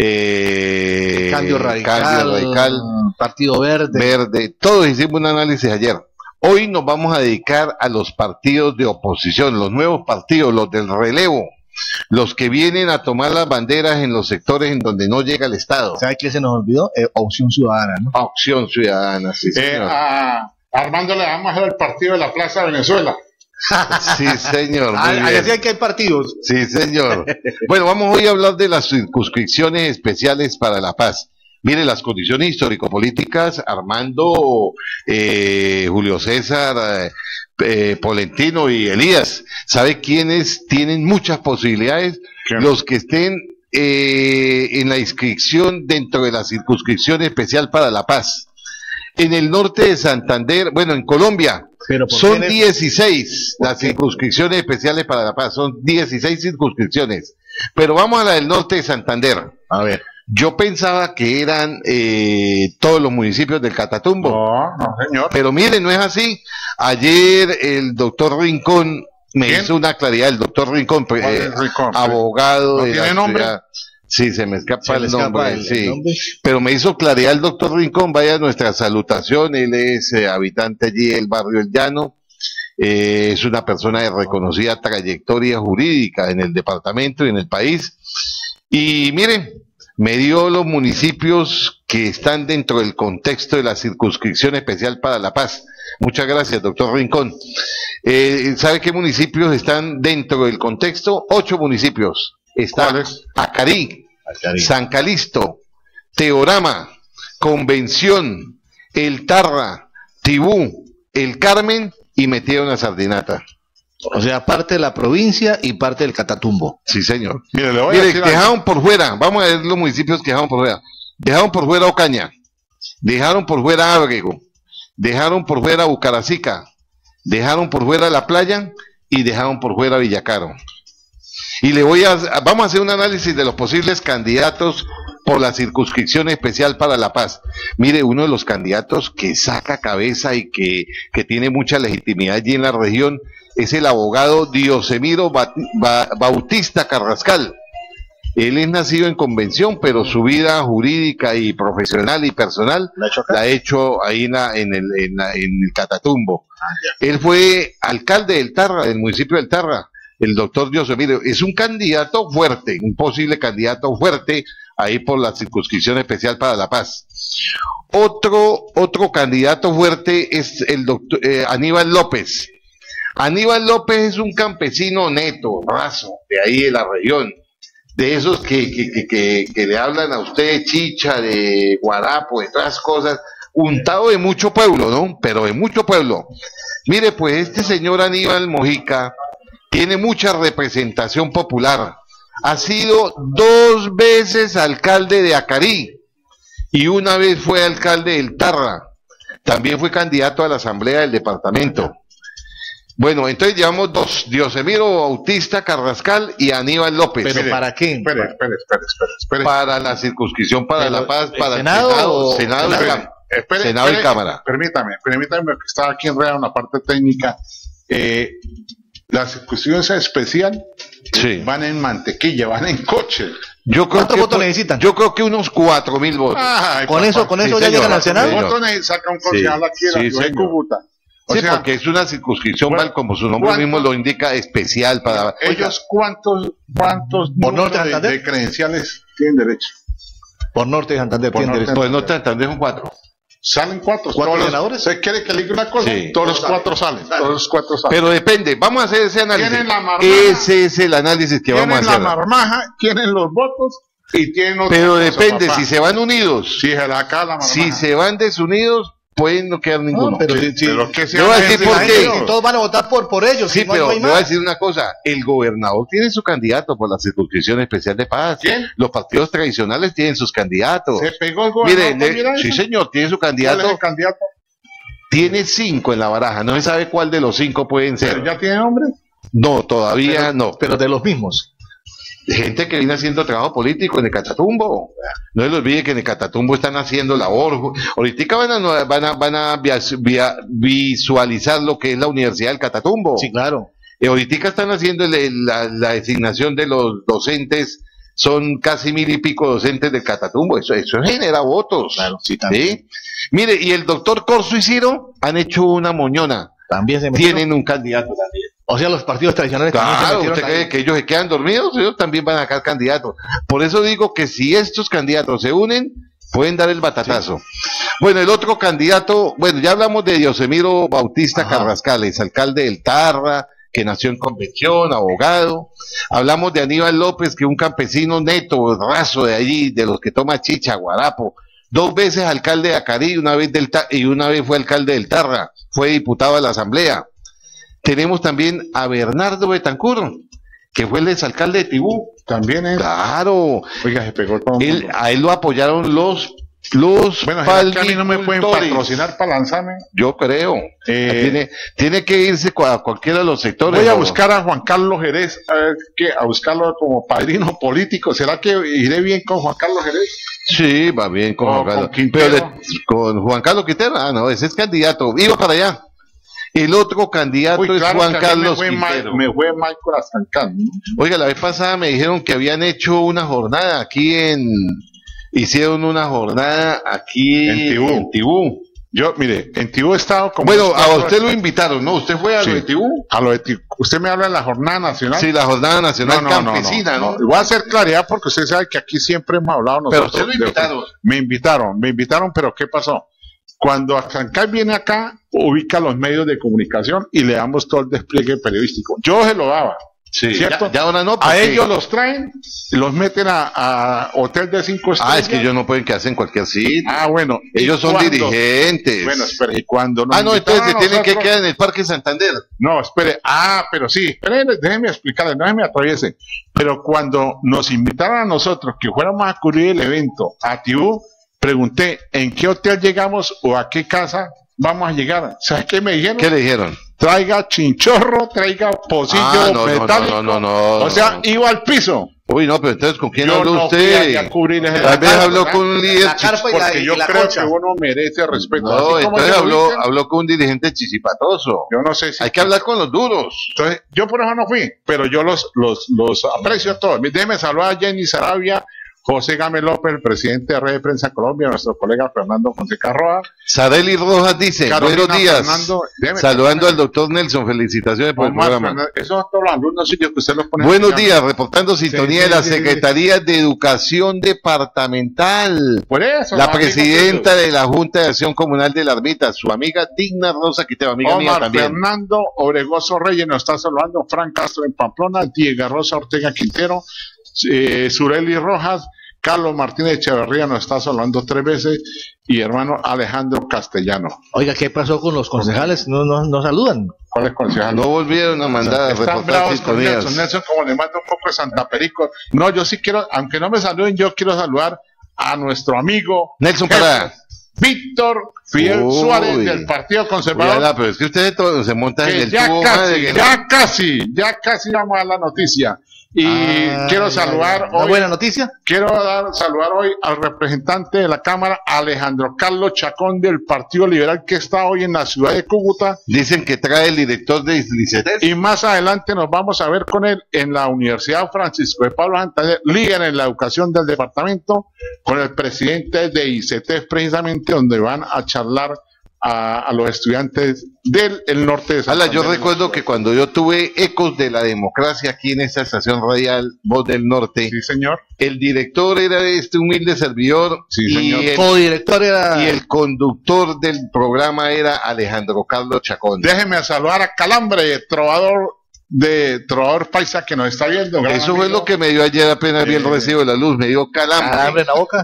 eh, Cambio Radical, Cambio Radical, Partido Verde. Verde, todos hicimos un análisis ayer. Hoy nos vamos a dedicar a los partidos de oposición, los nuevos partidos, los del relevo, los que vienen a tomar las banderas en los sectores en donde no llega el Estado. ¿Sabe qué se nos olvidó? Eh, Opción Ciudadana, ¿no? Opción Ciudadana, sí, Eh, señor. a Armando le vamos a hacer el partido de la Plaza Venezuela. Sí, señor. Ah, Muy ahí bien. decía que hay partidos. Sí, señor. Bueno, vamos hoy a hablar de las circunscripciones especiales para la paz. Mire, las condiciones histórico-políticas, Armando, eh, Julio César, eh, eh, Polentino y Elías. ¿Sabe quiénes tienen muchas posibilidades? ¿Quién? Los que estén eh, en la inscripción dentro de la circunscripción especial para la paz. En el norte de Santander, bueno, en Colombia, Pero ¿por son qué le- dieciséis ¿Por las qué? circunscripciones especiales para la paz, son dieciséis circunscripciones. Pero vamos a la del norte de Santander. A ver. Yo pensaba que eran eh, todos los municipios del Catatumbo, No, no, señor. pero mire, no es así. Ayer el doctor Rincón me ¿Quién? hizo una claridad, el doctor Rincón, ¿Cuál eh, es Rincón? abogado ¿No de tiene la nombre? ciudad. Sí, se me escapa Se el le escapa nombre, el- sí. el nombre. Pero me hizo claridad el doctor Rincón, vaya nuestra salutación, él es eh, habitante allí del barrio El Llano, eh, es una persona de reconocida trayectoria jurídica en el departamento y en el país. Y miren, me dio los municipios que están dentro del contexto de la circunscripción especial para la paz. Muchas gracias, doctor Rincón. Eh, ¿Sabe qué municipios están dentro del contexto? Ocho municipios. Está ¿Cuáles? Acarí, Acarí. San Calixto, Teorama, Convención, El Tarra, Tibú, El Carmen y metieron a Sardinata. O sea, parte de la provincia y parte del Catatumbo. Sí, señor. Mire, le voy a Mire, decir algo. dejaron por fuera, vamos a ver los municipios que dejaron por fuera. Dejaron por fuera Ocaña, dejaron por fuera Ábrego, dejaron por fuera Bucaracica, dejaron por fuera La Playa y dejaron por fuera Villacaro. Y le voy a, vamos a hacer un análisis de los posibles candidatos por la circunscripción especial para la paz. Mire, uno de los candidatos que saca cabeza y que, que tiene mucha legitimidad allí en la región es el abogado Diosemiro Ba- Ba- Bautista Carrascal. Él es nacido en Convención, pero su vida jurídica y profesional y personal ¿La ha hecho acá? la ha hecho ahí en, la- en el, en la- en el Catatumbo. Él fue alcalde del Tarra, del municipio del Tarra, el doctor Diosemiro. Es un candidato fuerte, un posible candidato fuerte ahí por la circunscripción especial para la paz. Otro, otro candidato fuerte es el doctor eh, Aníbal López. Aníbal López es un campesino neto, raso, de ahí de la región, de esos que, que, que, que, que le hablan a usted de chicha, de guarapo, de otras cosas, untado de mucho pueblo, ¿no? Pero de mucho pueblo. Mire, pues este señor Aníbal Mojica tiene mucha representación popular. Ha sido dos veces alcalde de Acarí y una vez fue alcalde del Tarra. También fue candidato a la asamblea del departamento. Bueno, entonces llevamos dos, Diosemiro Bautista Carrascal y Aníbal López. ¿Pero Mire, para qué? Espere, espere, espere, espere, espere. Para la circunscripción para Pero, la paz, ¿el para Senado el Senado, o- Senado y Espere, Cam- espere, Senado y espere. Cámara. Permítame, permítame que estaba aquí enredado en la parte técnica. Eh, la circunscripción especial Sí. van en mantequilla, van en coche. Yo creo ¿Cuántos que votos pu- necesitan? Yo creo que unos cuatro mil votos. Ay, Con papá. eso, con eso Sí, ya señor. llegan al Senado. Sí, señor. Votos saca un concejal aquí en la Sí, ciudad de señor. Cúcuta. O Sí, sea, porque es una circunscripción, bueno, Val, como su nombre ¿cuánto? mismo lo indica, especial para... ellos cuántos, cuántos ¿Por números Norte de, Santander? de credenciales tienen derecho. Por Norte de Santander. Por tienen Norte. derecho. Pues no Santander son cuatro. Salen cuatro. ¿Cuatro Todos los- senadores? ¿Usted quiere que le diga una cosa? Sí. Todos los cuatro salen. Todos los cuatro salen. Pero depende, vamos a hacer ese análisis. Tienen la marmaja. Ese es el análisis que Tienen vamos a la hacer. marmaja, tienen los votos y tienen otra Pero cosa, depende, papá. si se van unidos, Si se la acá la marmaja. si se van desunidos, pueden no quedar ninguno. No, pero si- si- Pero que se Yo voy a hagan decir entre por la qué. gente. Y todos van a votar por, por ellos. Sí, si no hay- pero no hay le voy a más. decir una cosa, el gobernador tiene su candidato por la circunscripción especial de paz. ¿Quién? Los partidos tradicionales tienen sus candidatos. Se pegó el Mire, gobernador. le- mira sí eso. señor, tiene su ¿Cuál es candidato, el candidato? tiene cinco en la baraja, no se sabe cuál de los cinco pueden Pero ser. ya tiene nombre. No, todavía Pero- no. Pero de los mismos. Gente que viene haciendo trabajo político en el Catatumbo. No se les olvide que en el Catatumbo están haciendo labor. Ahorita van a, van a, van a via- via- visualizar lo que es la Universidad del Catatumbo. Sí, claro. Y ahorita están haciendo el- el- la, la designación de los docentes, son casi mil y pico docentes del Catatumbo, eso, eso genera votos. Claro, sí, también. ¿Sí? Mire, y el doctor Corso y Ciro han hecho una moñona, También se metieron. tienen un candidato también. O sea, los partidos tradicionales también se Claro, metieron ¿usted ahí. cree que ellos se quedan dormidos? Ellos también van a sacar candidatos. Por eso digo que si estos candidatos se unen, pueden dar el batatazo. Bueno, el otro candidato, bueno, ya hablamos de Diosemiro Bautista Ajá. Carrascal, es alcalde del Tarra, que nació en Convención, abogado. Hablamos de Aníbal López, que es un campesino neto, raso de allí, de los que toma chicha, guarapo. Dos veces alcalde de Acarí, una vez del Ta- y una vez fue alcalde del Tarra, fue diputado a la Asamblea. Tenemos también a Bernardo Betancur, que fue el exalcalde de Tibú. También es. Claro, Oiga, se pegó todo el él, mundo. a él lo apoyaron los los Bueno, ¿será que a mí no me pueden palmicultores? patrocinar para lanzarme? Yo creo. Eh, tiene, tiene que irse cu- a cualquiera de los sectores. Voy a ¿no? buscar a Juan Carlos Jerez, a ver qué, a buscarlo como padrino político. ¿Será que iré bien con Juan Carlos Jerez? Sí, va bien con O Juan Carlos. con Quintero. Pero le- con Juan Carlos Quintero, ah, no, ese es candidato. Iba para allá. El otro candidato Uy, es claro Juan que a mí Carlos me fue, mal, Quintero. me fue mal con las Cancán, ¿no? Oiga, la vez pasada me dijeron que habían hecho una jornada aquí en... Hicieron una jornada aquí En Tibú. en Tibú. Yo, mire, en Tibú he estado como... Bueno, unos a cuatro- usted lo invitaron, ¿no? ¿Usted fue a Sí, lo de Tibú? a lo de Tibú. Usted me habla de la Jornada Nacional. Sí, la Jornada Nacional No, no, no, Campesina, ¿no? no, no. Voy a hacer claridad porque usted sabe que aquí siempre hemos hablado Pero nosotros. usted lo de- invitaron. Me invitaron, me invitaron, pero ¿qué pasó? Cuando Cancán viene acá, ubica los medios de comunicación y le damos todo el despliegue periodístico. Yo se lo daba, Sí, ¿cierto? ya, ya ahora no. A porque- ellos los traen, los meten a, a hotel de cinco estrellas. Ah, es que ellos no pueden quedarse en cualquier sitio. Ah, bueno. ¿y Ellos son cuando- dirigentes. Bueno, espere, y cuando nos Ah, no, invitaron entonces a se tienen que nosotros- quedar en el Parque Santander. No, espere, ah, pero sí, espere, déjeme explicarle, no me atraviese. Pero cuando nos invitaron a nosotros que fuéramos a cubrir el evento a Tibú, pregunté en qué hotel llegamos o a qué casa vamos a llegar. ¿Sabes qué me dijeron? ¿Qué le dijeron? Traiga chinchorro, traiga pocillo Ah, no, no, metálico. no, no, no, no, o sea, no. iba al piso. Uy, no, pero entonces, ¿con quién Yo habló no fui usted? allá a cubrir ese- Tal vez la habló carpa, con un líder la carpa y la- Porque yo y la creo concha. que uno merece respeto. No, Así como entonces ellos habló, dicen, habló con un dirigente chisipatoso. yo no sé si... Hay que hablar con los duros. Entonces, yo por eso no fui, pero yo los, los, los aprecio a todos. Déjeme saludar a Jenny Sarabia, José Gámez López, el presidente de Red de Prensa Colombia, nuestro colega Fernando Fonseca Roa. Sareli Rojas dice, Carolina buenos días. Fernando, déjeme Saludando al terminar. doctor Nelson, felicitaciones por el Omar programa. Fernández, esos son todos los alumnos suyos que usted los pone. Buenos aquí, días, reportando sintonía sí, de la sí, sí. Secretaría de Educación Departamental. Por eso. La los amigos presidenta suyos. de la Junta de Acción Comunal de la Ermita, su amiga Digna Rosa Quintero, amiga mía Omar también. Fernando Obregoso Reyes nos está saludando, Fran Castro en Pamplona, Diego Rosa Ortega Quintero, eh, Sureli Rojas, Carlos Martínez Echeverría nos está saludando tres veces y hermano Alejandro Castellano. Oiga, ¿qué pasó con los concejales? No, no, no saludan. ¿Cuál es concejal? No volvieron a mandar a Están reportar bravos con sintonías. Nelson. Nelson, como le mando un poco de Santa Perico. No, yo sí quiero, aunque no me saluden, yo quiero saludar a nuestro amigo Nelson jefe, Parada. Víctor Fidel Uy. Suárez del Partido Conservador. Oiga, pero es que usted todo- se monta en que el ya tubo. casi, madre, que no. ya casi, ya casi vamos a dar la noticia. Y Ah, quiero ya, saludar ya. ¿Una hoy, buena noticia? quiero dar, saludar hoy al representante de la Cámara, Alejandro Carlos Chacón del Partido Liberal, que está hoy en la ciudad de Cúcuta. Dicen que trae el director de Islicetes. Y más adelante nos vamos a ver con él en la Universidad Francisco de Pablo Santander, líder en la educación del departamento, con el presidente de I C T, precisamente donde van a charlar a, a los estudiantes del el norte de Ala, Santander. yo recuerdo que cuando yo tuve Ecos de la Democracia aquí en esta estación radial Voz del Norte, Sí, señor. el director era este humilde servidor Sí, y, señor. el, Co-director era... y el conductor del programa era Alejandro Carlos Chacón. Déjeme saludar a Calambre, trovador de trovador paisa que nos está viendo. gran Eso fue amigo. lo que me dio ayer apenas vi el Eh, recibo de la luz, me dio calambre. Calambre en la boca.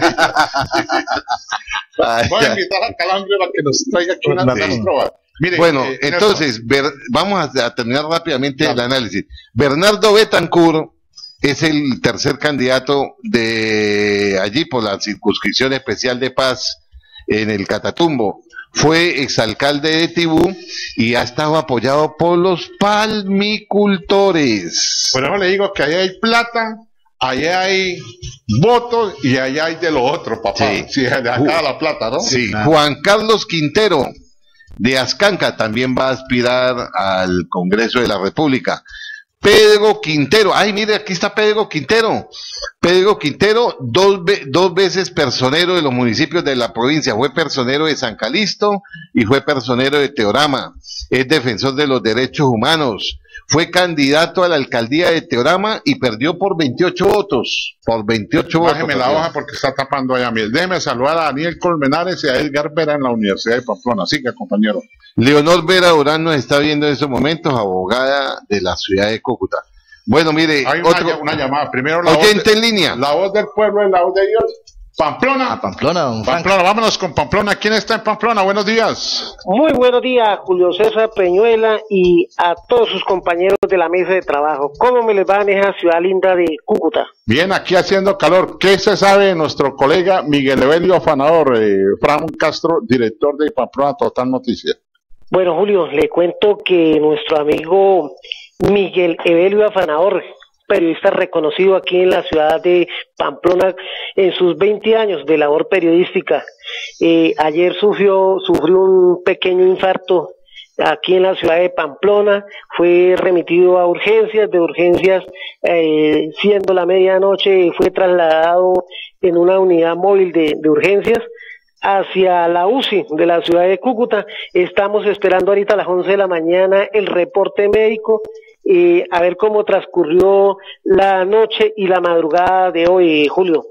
Ay, Voy a ya. invitar a Calambre para que nos traiga aquí una Sí. unas trovas. Mire, Bueno, eh, entonces, ver- vamos a, a terminar rápidamente Claro. el análisis. Bernardo Betancourt es el tercer candidato de allí por la circunscripción especial de Paz en el Catatumbo. Fue exalcalde de Tibú y ha estado apoyado por los palmicultores. por eso le digo que ahí hay plata, allá hay votos y allá hay de lo otro, papá. Sí. Sí, de acá la plata, ¿no? Sí, Juan Carlos Quintero de Ascanca también va a aspirar al Congreso de la República. Pedro Quintero, ay, mire, aquí está Pedro Quintero. Pedro Quintero, dos, ve- dos veces personero de los municipios de la provincia. Fue personero de San Calixto y fue personero de Teorama. Es defensor de los derechos humanos. Fue candidato a la alcaldía de Teorama y perdió por veintiocho votos. Por veintiocho votos. Bájeme la perdió. hoja porque está tapando allá. Mire, déjeme saludar a Daniel Colmenares y a Edgar Vera en la Universidad de Pamplona. Siga, compañero. Leonor Vera Durán nos está viendo en estos momentos, abogada de la ciudad de Cúcuta. Bueno, mire, Hay una, otro una llamada. Primero la voz, oyente de- en línea. la voz del pueblo es la voz de Dios. Pamplona. A Pamplona, don Frank. Pamplona, vámonos con Pamplona. ¿Quién está en Pamplona? Buenos días. Muy buenos días, Julio César Peñuela y a todos sus compañeros de la mesa de trabajo. ¿Cómo me les va en esa ciudad linda de Cúcuta? Bien, aquí haciendo calor. ¿Qué se sabe de nuestro colega Miguel Evelio Afanador, eh, Fran Castro, director de Pamplona Total Noticias? Bueno, Julio, le cuento que nuestro amigo Miguel Evelio Afanador, periodista reconocido aquí en la ciudad de Pamplona en sus veinte años de labor periodística, eh, ayer sufrió, sufrió un pequeño infarto aquí en la ciudad de Pamplona, fue remitido a urgencias, de urgencias, eh, siendo la medianoche, fue trasladado en una unidad móvil de, de urgencias hacia la U C I de la ciudad de Cúcuta. Estamos esperando ahorita a las once de la mañana el reporte médico, eh, a ver cómo transcurrió la noche y la madrugada de hoy, Julio.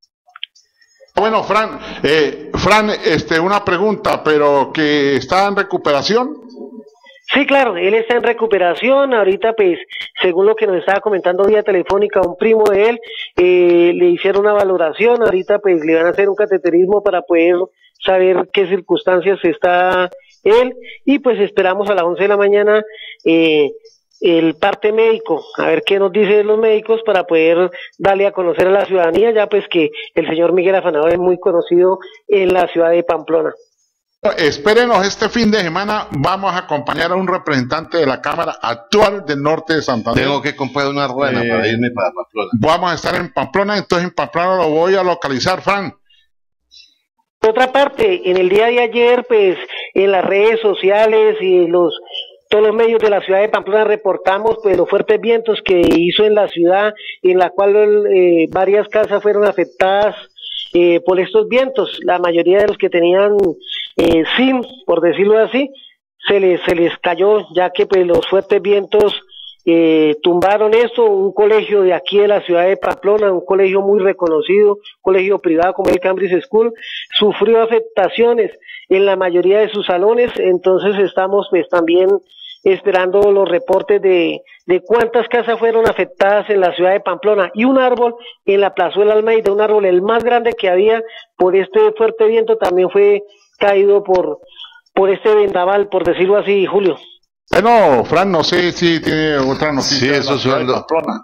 Bueno, Fran, eh, Fran, este, una pregunta, pero que está en recuperación. Sí, claro, él está en recuperación. Ahorita, pues, según lo que nos estaba comentando vía telefónica un primo de él, eh, le hicieron una valoración. Ahorita, pues, le van a hacer un cateterismo para poder saber qué circunstancias está él. Y, pues, esperamos a las once de la mañana eh, el parte médico, a ver qué nos dicen los médicos para poder darle a conocer a la ciudadanía, ya pues que el señor Miguel Afanador es muy conocido en la ciudad de Pamplona. Espérenos, este fin de semana vamos a acompañar a un representante de la Cámara actual del norte de Santander. Tengo que comprar una rueda eh, para irme para Pamplona. Vamos a estar en Pamplona, entonces en Pamplona lo voy a localizar, Fran. Por otra parte, en el día de ayer, pues, en las redes sociales y los todos los medios de la ciudad de Pamplona reportamos pues los fuertes vientos que hizo en la ciudad, en la cual eh, varias casas fueron afectadas eh, por estos vientos. La mayoría de los que tenían eh, zinc, por decirlo así, se les se les cayó, ya que pues los fuertes vientos eh, tumbaron esto. Un colegio de aquí de la ciudad de Pamplona, un colegio muy reconocido, un colegio privado como el Cambridge School, sufrió afectaciones en la mayoría de sus salones. Entonces estamos pues también esperando los reportes de, de cuántas casas fueron afectadas en la ciudad de Pamplona, y un árbol en la plazuela Almeida, un árbol el más grande que había por este fuerte viento, también fue caído por, por este vendaval, por decirlo así, Julio. Bueno, Fran, no sé si tiene otra noticia. Sí, eso es Pamplona.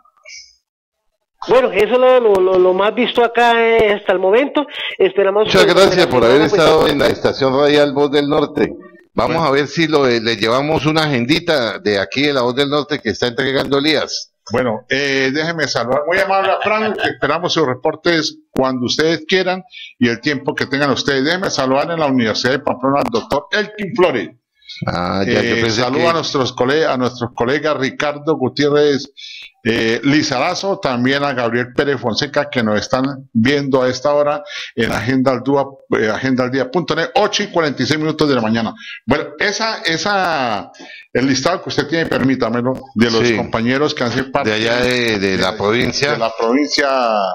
Bueno, eso es lo, lo, lo más visto acá eh, hasta el momento. Esperamos. Muchas gracias por haber pues, estado pues, en la estación radial Voz del Norte. Vamos bueno. a ver si lo, le llevamos una agendita de aquí de la Voz del Norte que está entregando Elías. Bueno, eh, déjeme saludar. Muy amable a Fran, esperamos sus reportes cuando ustedes quieran y el tiempo que tengan ustedes. Déjeme saludar en la Universidad de Pamplona al doctor Elkin Flores. Ah, ya, eh, yo saludo que... a nuestros colegas, a nuestros colegas Ricardo Gutiérrez eh, Lizarazo, también a Gabriel Pérez Fonseca, que nos están viendo a esta hora en Agenda al Día, eh, agenda al día punto net, ocho y cuarenta y seis minutos de la mañana. Bueno, esa, esa, el listado que usted tiene, permítamelo, de los sí, compañeros que hacen parte de allá de, de, de la provincia, de la provincia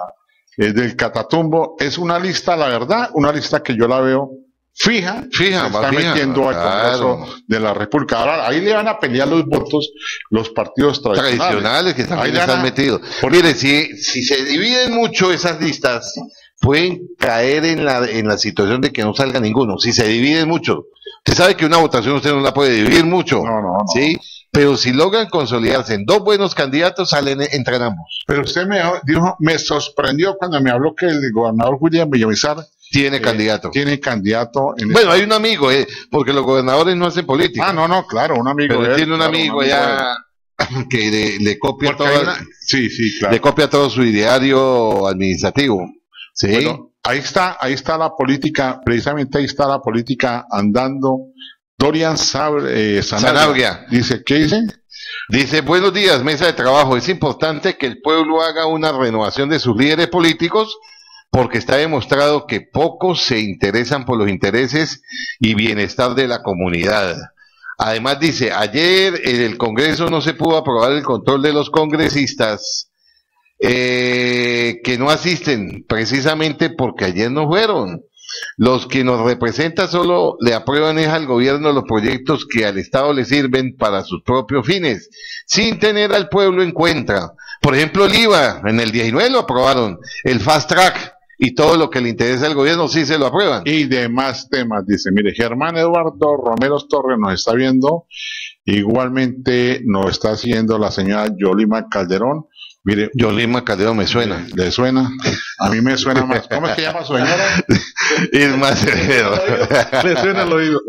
eh, del Catatumbo, es una lista, la verdad, una lista que yo la veo fija, fija, se está fija, metiendo al claro. Congreso de la República. Ahora, ahí le van a pelear los votos los partidos tradicionales, tradicionales que también ahí están a... metidos. Por... Mire, si, si se dividen mucho esas listas, pueden caer en la, en la situación de que no salga ninguno. Si se dividen mucho, usted sabe que una votación usted no la puede dividir mucho, no, no, no. ¿sí? Pero si logran consolidarse en dos buenos candidatos, salen, entran ambos. Pero usted me dijo, me sorprendió cuando me habló que el gobernador William Villamizar tiene eh, candidato. Tiene candidato. En bueno, hay un amigo, eh, porque los gobernadores no hacen política. Ah, no, no, claro, un amigo. Pero de él, tiene un claro, amigo un ya que le, le copia todo. Una... Sí, sí, claro. Le copia todo su ideario administrativo. Sí. Bueno, ahí está, ahí está la política, precisamente ahí está la política andando. Dorian Sab eh, Sanabria. Sanabria. Dice, ¿qué dice? Dice, buenos días, mesa de trabajo. Es importante que el pueblo haga una renovación de sus líderes políticos, porque está demostrado que pocos se interesan por los intereses y bienestar de la comunidad. Además dice, ayer en el Congreso no se pudo aprobar el control de los congresistas eh, que no asisten, precisamente porque ayer no fueron. Los que nos representan solo le aprueban es al gobierno los proyectos que al Estado le sirven para sus propios fines, sin tener al pueblo en cuenta. Por ejemplo, el I V A, en el diecinueve lo aprobaron, el Fast Track, y todo lo que le interesa al gobierno sí se lo aprueban. Y demás temas, dice, mire, Germán Eduardo Romero Torres nos está viendo, igualmente nos está haciendo la señora Yolima Calderón. Mire, Yolima Calderón me suena. ¿Le, le suena? A mí me suena más. ¿Cómo es que llama su señora? Irma Acevedo. Le suena el oído.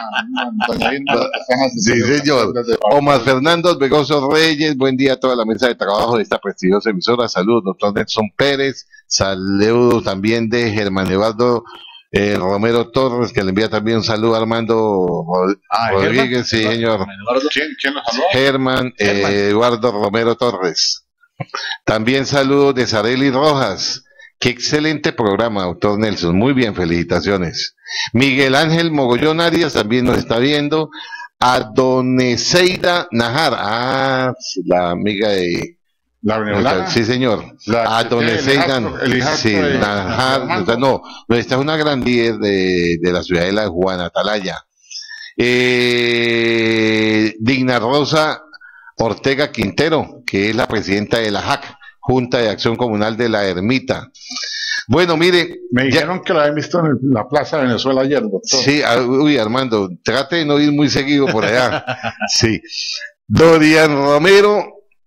Sí, señor. Omar Fernando Vegoso Reyes, buen día a toda la mesa de trabajo de esta prestigiosa emisora. Saludos, doctor Nelson Pérez. Saludos también de Germán Eduardo eh, Romero Torres, que le envía también un saludo a Armando Ah, Rodríguez, sí, señor. ¿Quién, quién lo saludó? Germán, eh, Eduardo Romero Torres. También saludos de Sareli Rojas. Qué excelente programa, doctor Nelson. Muy bien, felicitaciones. Miguel Ángel Mogollón Arias también nos está viendo. Adoneseida Najar. Ah, la amiga de... ¿La venezolana? Sí, señor. Adoneseida sí, Najar. No, esta es una gran líder de, de la ciudadela de Juan Atalaya. Eh, Digna Rosa Ortega Quintero, que es la presidenta de la J A C, Junta de Acción Comunal de la Ermita. Bueno, mire... Me dijeron ya, que la habían visto en la Plaza de Venezuela ayer, doctor. Sí, uy, Armando, trate de no ir muy seguido por allá. Sí. Dorian Romero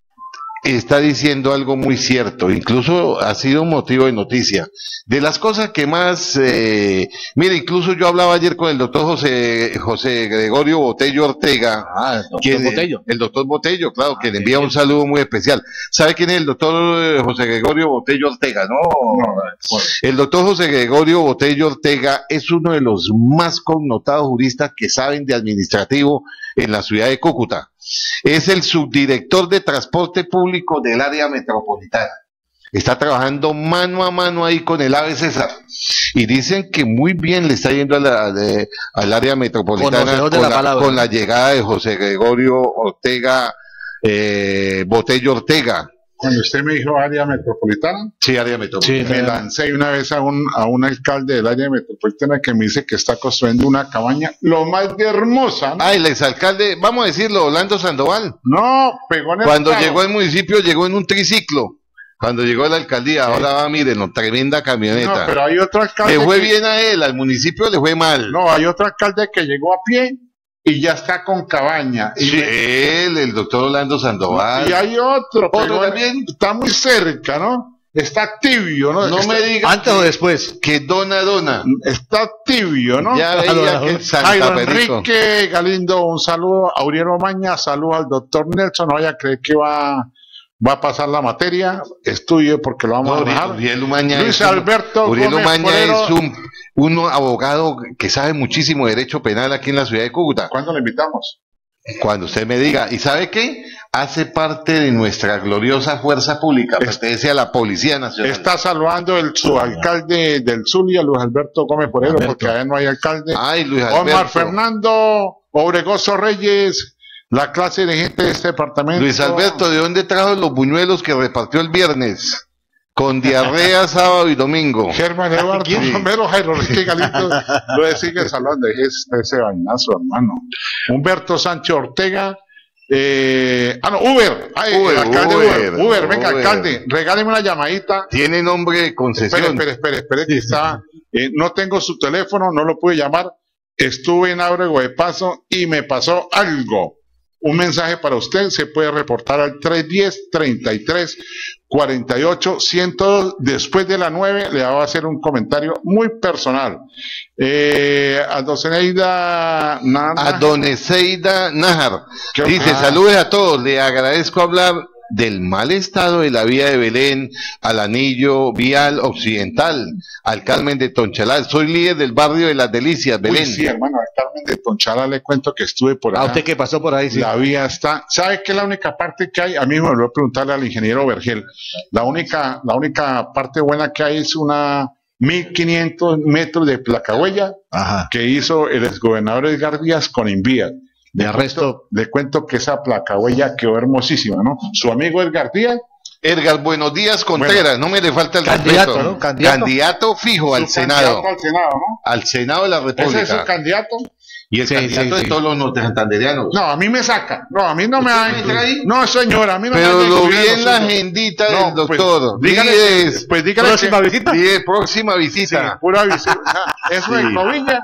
está diciendo algo muy cierto, incluso ha sido un motivo de noticia. De las cosas que más, eh, mire, incluso yo hablaba ayer con el doctor José José Gregorio Botello Ortega, ah, el doctor quien, Botello, el doctor Botello, claro, ah, que le envía un saludo muy especial. ¿Sabe quién es el doctor José Gregorio Botello Ortega? No, no, el doctor José Gregorio Botello Ortega es uno de los más connotados juristas que saben de administrativo en la ciudad de Cúcuta. Es el subdirector de transporte público del área metropolitana. Está trabajando mano a mano ahí con el AVE César. Y dicen que muy bien le está yendo a la, de, al área metropolitana con la, la, con la llegada de José Gregorio Ortega, eh, Botello Ortega. Cuando usted me dijo área metropolitana, sí, área metropolitana. Sí, me lancé una vez a un, a un alcalde del área metropolitana que me dice que está construyendo una cabaña lo más de hermosa, ¿no? Ah, el exalcalde, vamos a decirlo, Orlando Sandoval. No, pegó en el Cuando carro. llegó al municipio llegó en un triciclo. Cuando llegó a la alcaldía, sí. Ahora va, miren, tremenda camioneta. No, pero hay otro alcalde. Le fue que... bien a él, al municipio le fue mal. No, hay otro alcalde que llegó a pie y ya está con cabaña. Y sí, me... él, el doctor Orlando Sandoval. Y hay otro, otro también. Está muy cerca, ¿no? Está tibio, ¿no? No está... me diga. Antes o después. Que dona, dona. Está tibio, ¿no? Ya veía que el Santa Jairo Perico. Enrique Galindo, un saludo. Aurelio Maña, saludo al doctor Nelson. No vaya a creer que va... Va a pasar la materia, estudie porque lo vamos no, a dejar. Uriel Umaña Luis es un, Alberto Uriel Gómez Umaña Forero. es un, un abogado que sabe muchísimo de derecho penal aquí en la ciudad de Cúcuta. ¿Cuándo le invitamos? Cuando usted me diga. ¿Y sabe qué? Hace parte de nuestra gloriosa fuerza pública, pertenece a la Policía Nacional. Está saludando el subalcalde del Zulia, Luis Alberto Gómez Forero, Alberto. Porque allá no hay alcalde. Ay, Luis Alberto. Omar Fernando Obregoso Reyes. La clase de gente de este departamento. Luis Alberto, ¿de dónde trajo los buñuelos que repartió el viernes? Con diarrea sábado y domingo. Germán Eduardo Romero, Jairo Enrique Galindo, lo sigue saludando. Es ese vainazo, hermano. Humberto Sánchez Ortega. Eh, ah, no, Uber. Ay, Uber, alcalde Uber, Uber. Uber, venga, Uber. alcalde, regáleme una llamadita. Tiene nombre de concesión. Espere, espere, espere, espere que está. Eh, no tengo su teléfono, no lo pude llamar. Estuve en Ábrego de Paso y me pasó algo. Un mensaje para usted, se puede reportar al tres uno cero, treinta y tres, cuarenta y ocho, ciento dos. Después de las nueve le va a hacer un comentario muy personal. Eh, a Doceneida Nájar. A Doneseida Nájar. ¿Qué? Dice, Ah. saludos a todos, le agradezco hablar del mal estado de la vía de Belén al anillo vial occidental, al Carmen de Tonchalá. Soy líder del barrio de Las Delicias, Belén. Uy, sí, hermano, al Carmen de Tonchalá le cuento que estuve por allá. ¿A usted qué pasó por ahí? Sí. La vía está, ¿sabe qué es la única parte que hay? A mí me volvió a preguntarle al ingeniero Vergel. La única, la única parte buena que hay es una mil quinientos metros de placahuella Ajá. que hizo el exgobernador Edgar Díaz con Invías. De arresto. Le cuento que esa placahuella quedó hermosísima, ¿no? Su amigo Edgar Díaz. Edgar, buenos días, Contreras, bueno, no me le falta el candidato, respeto. ¿no? Candidato. Candidato fijo al Senado. Candidato al Senado, ¿no? Al Senado de la República. Ese es su candidato. Y el Sí, candidato sí, de sí. todos los nortesantanderianos. No, a mí me saca. No, a mí no me ¿Usted me da. ahí? No, señora, a mí no Pero me da lo vi incluido en la suyo. agendita No, del pues, doctor. dígale, Diez, pues dígale próxima que, visita. diez, próxima sí, visita. pura visita. Eso Sí. de Covilla.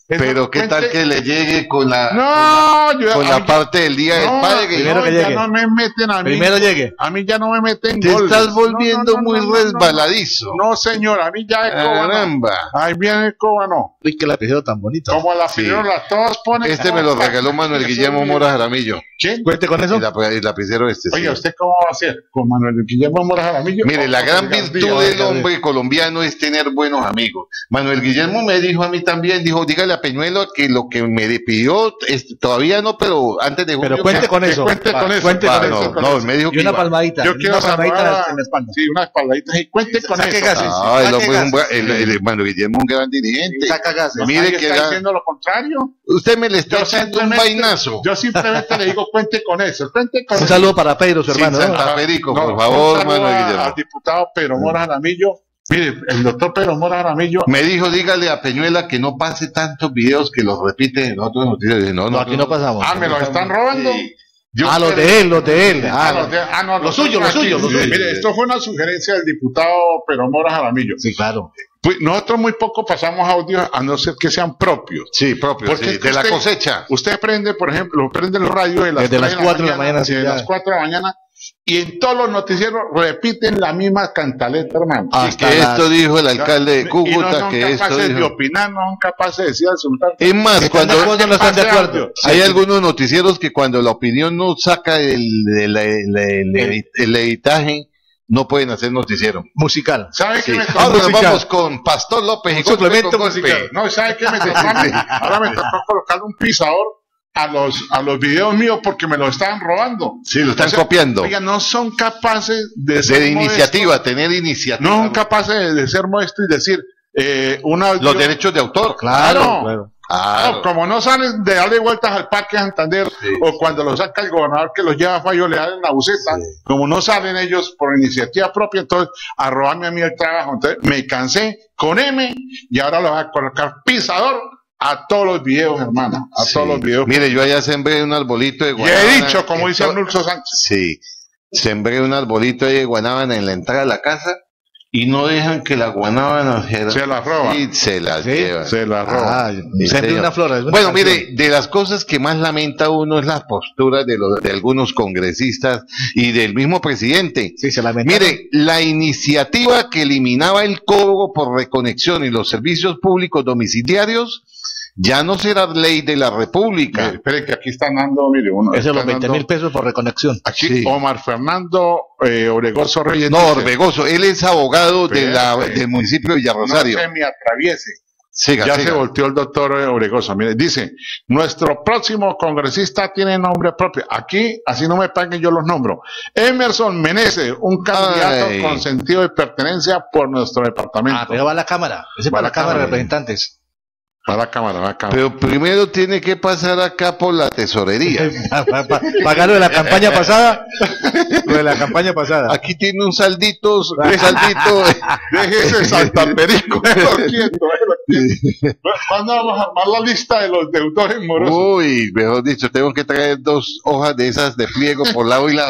Eso Pero qué cuente- tal que le llegue con la, No, con yo- la, con a la mí- parte del día del no, padre. primero no, que ya llegue. no me meten a mí. Primero llegue. A mí ya no me meten Te goles. estás volviendo No, no, no, muy no, no, no, no. resbaladizo. No, señor, a mí ya es coba. no. Caramba. Ahí viene el coba, no. Uy, qué lapicero tan bonito. Como la Sí. primero las todas ponen. Este como- me lo regaló Manuel Eso Guillermo es- Mora Jaramillo. ¿Quién? Cuente con eso. El, lap- el lapicero este. Oye, sí. ¿usted cómo va a hacer? ¿Con Manuel Guillermo Mora Jaramillo? Mire, ¿O la con gran Edgar virtud Díaz? del hombre colombiano es tener buenos amigos. Manuel Guillermo me dijo a mí también, dijo, dígale a Peñuelo que lo que me pidió, es, todavía no, pero antes de Pero julio, cuente que- con que eso. cuente Va, con eso. Cuente Ah, con no, eso. no, me dijo Y que una iba. palmadita. Yo y quiero una palmadita saludar a- en la espalda. Sí, unas paladitas y cuente con Saque eso. gases. Ah, el Saque hombre es un gases. buen- el, el- Manuel Guillermo es un gran dirigente. Saca gases. Mire Ahí que está ga- diciendo lo contrario. usted me le está Yo echando un simplemente- vainazo. Yo simplemente le digo, cuente con eso. Cuente con Un eso. saludo para Pedro, su Sin hermano. ¿no? Santa Perico, No, por un favor, saludo Manuel a- Guillermo. al diputado Pedro Mora Jaramillo. Mire, el doctor Pedro Mora Jaramillo. Me dijo, dígale a Peñuela que no pase tantos videos que los repite en otros noticias. Dije, No, No, aquí no pasamos. Ah, me los están robando. Sí. Yo Ah, los quiero- de él, los de él. Ah, Ah, no, de- ah, no, Lo suyo, lo aquí. suyo, lo Sí, suyo. Mire, esto fue una sugerencia del diputado Pedro Mora Jaramillo. sí, claro. Pues nosotros muy poco pasamos audios a no ser que sean propios. Sí, propio, Porque sí, es que de la usted- cosecha. Usted prende, por ejemplo, prende el radio de las, Desde las tres cuatro de la mañana, sí, de ya. las cuatro de la mañana, y en todos los noticieros repiten la misma cantaleta, hermano. Ah, Y hasta que las- esto dijo el alcalde de Y no Cúcuta, son que esto capaces de dijo. opinar, no son capaces de decir absolutamente. Es más, ¿Están cuando de acuerdo o no están de acuerdo? hay algunos noticieros que cuando la opinión no saca el, el, el- el- el- el editaje, no pueden hacer noticiero. Musical. ¿Sabe Sí. qué me tocó? Ahora nos musical. vamos con Pastor López y Un golpe suplemento con golpe. musical. No, ¿sabe qué me tocó a mí? Ahora me tocó colocarle un pisador a los, a los videos míos porque me los estaban robando. Sí, lo están O sea, copiando. Oiga, no son capaces de ser De iniciativa, modestos. tener iniciativa. No son capaces de, de ser modestos y decir, eh, una... Los yo- derechos de autor. Claro, Claro. claro. Claro. No, como no salen de darle vueltas al Parque Santander o cuando lo saca el gobernador que los lleva a fallo le dan en la buceta, como no salen ellos por iniciativa propia, entonces a robarme a mí el trabajo. Entonces me cansé con M y ahora lo voy a colocar pisador a todos los videos, hermano, a Sí. todos los videos. Mire, yo allá sembré un arbolito de Y guanábana. he dicho, como dice Esto- Arnulfo Sánchez. Sí, sembré un arbolito ahí de guanábana en la entrada de la casa y no dejan que la guanábana se, Se la roba. Sí, se la Sí, lleva. Se la roba. Ah, Sí, siempre señor. una flora. es una Bueno, canción. mire, de las cosas que más lamenta uno es la postura de, los, de algunos congresistas y del mismo presidente. Sí, se lamentaron. Mire, la iniciativa que eliminaba el cobro por reconexión y los servicios públicos domiciliarios ya no será ley de la República. Mire, espere que aquí están dando, mire, uno. Eso, los están veinte dando- mil pesos por reconexión. Aquí Sí. Omar Fernando eh, Oregoso Reyes. No, dice, Orbegoso, él es abogado de la, Espérate. del municipio de no Villarrosario. se me atraviese. Siga, Ya siga. se volteó el doctor Oregoso. Mire, dice, nuestro próximo congresista tiene nombre propio. Aquí, así no me paguen, yo los nombro. Emerson Meneses, un candidato Ay. con sentido de pertenencia por nuestro departamento. Ah, pero va a la Cámara. Ese Va para a la la Cámara de Cámara. Representantes. Va a la cámara, va a la cámara. Pero primero tiene que pasar acá por la tesorería. Pagar lo de la campaña pasada. Lo de la campaña pasada. Aquí tiene un saldito, un saldito. Déjese Santa Perico, déjalo quieto, déjalo quieto. ¿Cuándo vamos a armar la lista de los deudores morosos? Uy, mejor dicho, tengo que traer dos hojas de esas de pliego por lado y lado.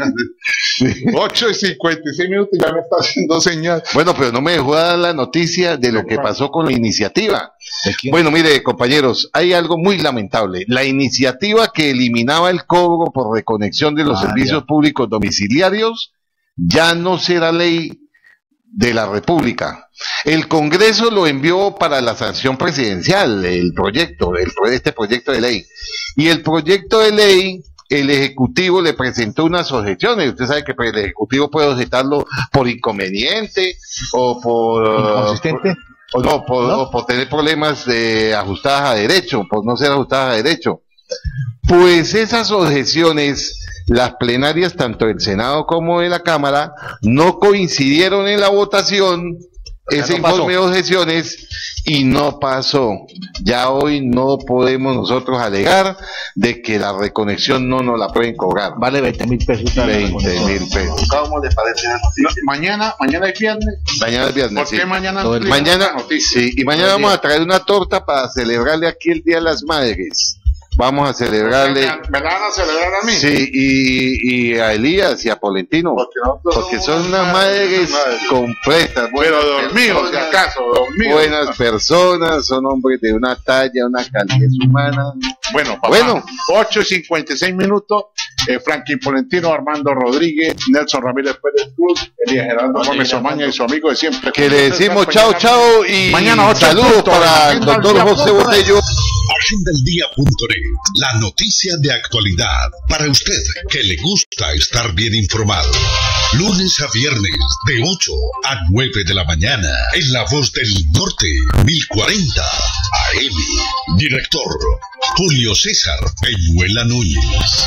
ocho y cincuenta y seis minutos ya me está haciendo señal. Bueno, pero no me dejó dar la noticia de lo que pasó con la iniciativa. Bueno, mire, compañeros, hay algo muy lamentable. La iniciativa que eliminaba el cobro por reconexión de los Ah, servicios ya. públicos domiciliarios ya no será ley de la República. El Congreso lo envió para la sanción presidencial, el proyecto, el, pro- este proyecto de ley. Y el proyecto de ley, el Ejecutivo le presentó unas objeciones. Usted sabe que pues, el Ejecutivo puede objetarlo por inconveniente o por... ¿Inconsistente? O no, por, ¿No? o por tener problemas de ajustadas a derecho, por no ser ajustadas a derecho. Pues esas objeciones, las plenarias tanto del Senado como de la Cámara, no coincidieron en la votación, ese no pasó. informe de objeciones, y no pasó. Ya hoy no podemos nosotros alegar de que la reconexión no nos la pueden cobrar. Vale veinte mil pesos. veinte mil pesos. ¿Cómo le parece la noticia? mañana, mañana es viernes. Mañana es viernes. ¿Por qué sí. mañana? Todo el- explican Mañana, la noticia? sí, y mañana vamos a traer una torta para celebrarle aquí el Día de las Madres. vamos a celebrarle. ¿Me la van a celebrar a mí? Sí, y, y a Elías y a Polentino, porque, porque son unas madres completas. Pero dormidos, si acaso, dormidos. Buenas personas, son hombres de una talla, una calidez humana. Bueno, papá, bueno. ocho y cincuenta y seis minutos. Eh, Franklin Polentino, Armando Rodríguez, Nelson Ramírez Pérez Cruz, Elías Gerardo Gómez Omaña y su amigo de siempre. Que le decimos chao, chao y mañana saludos para el doctor José Botello. Agenda el día punto net, la noticia de actualidad para usted que le gusta estar bien informado. Lunes a viernes de ocho a nueve de la mañana en La Voz del Norte, mil cuarenta A M. Director Julio César Peñuela Núñez.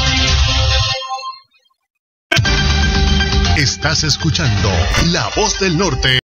Estás escuchando La Voz del Norte.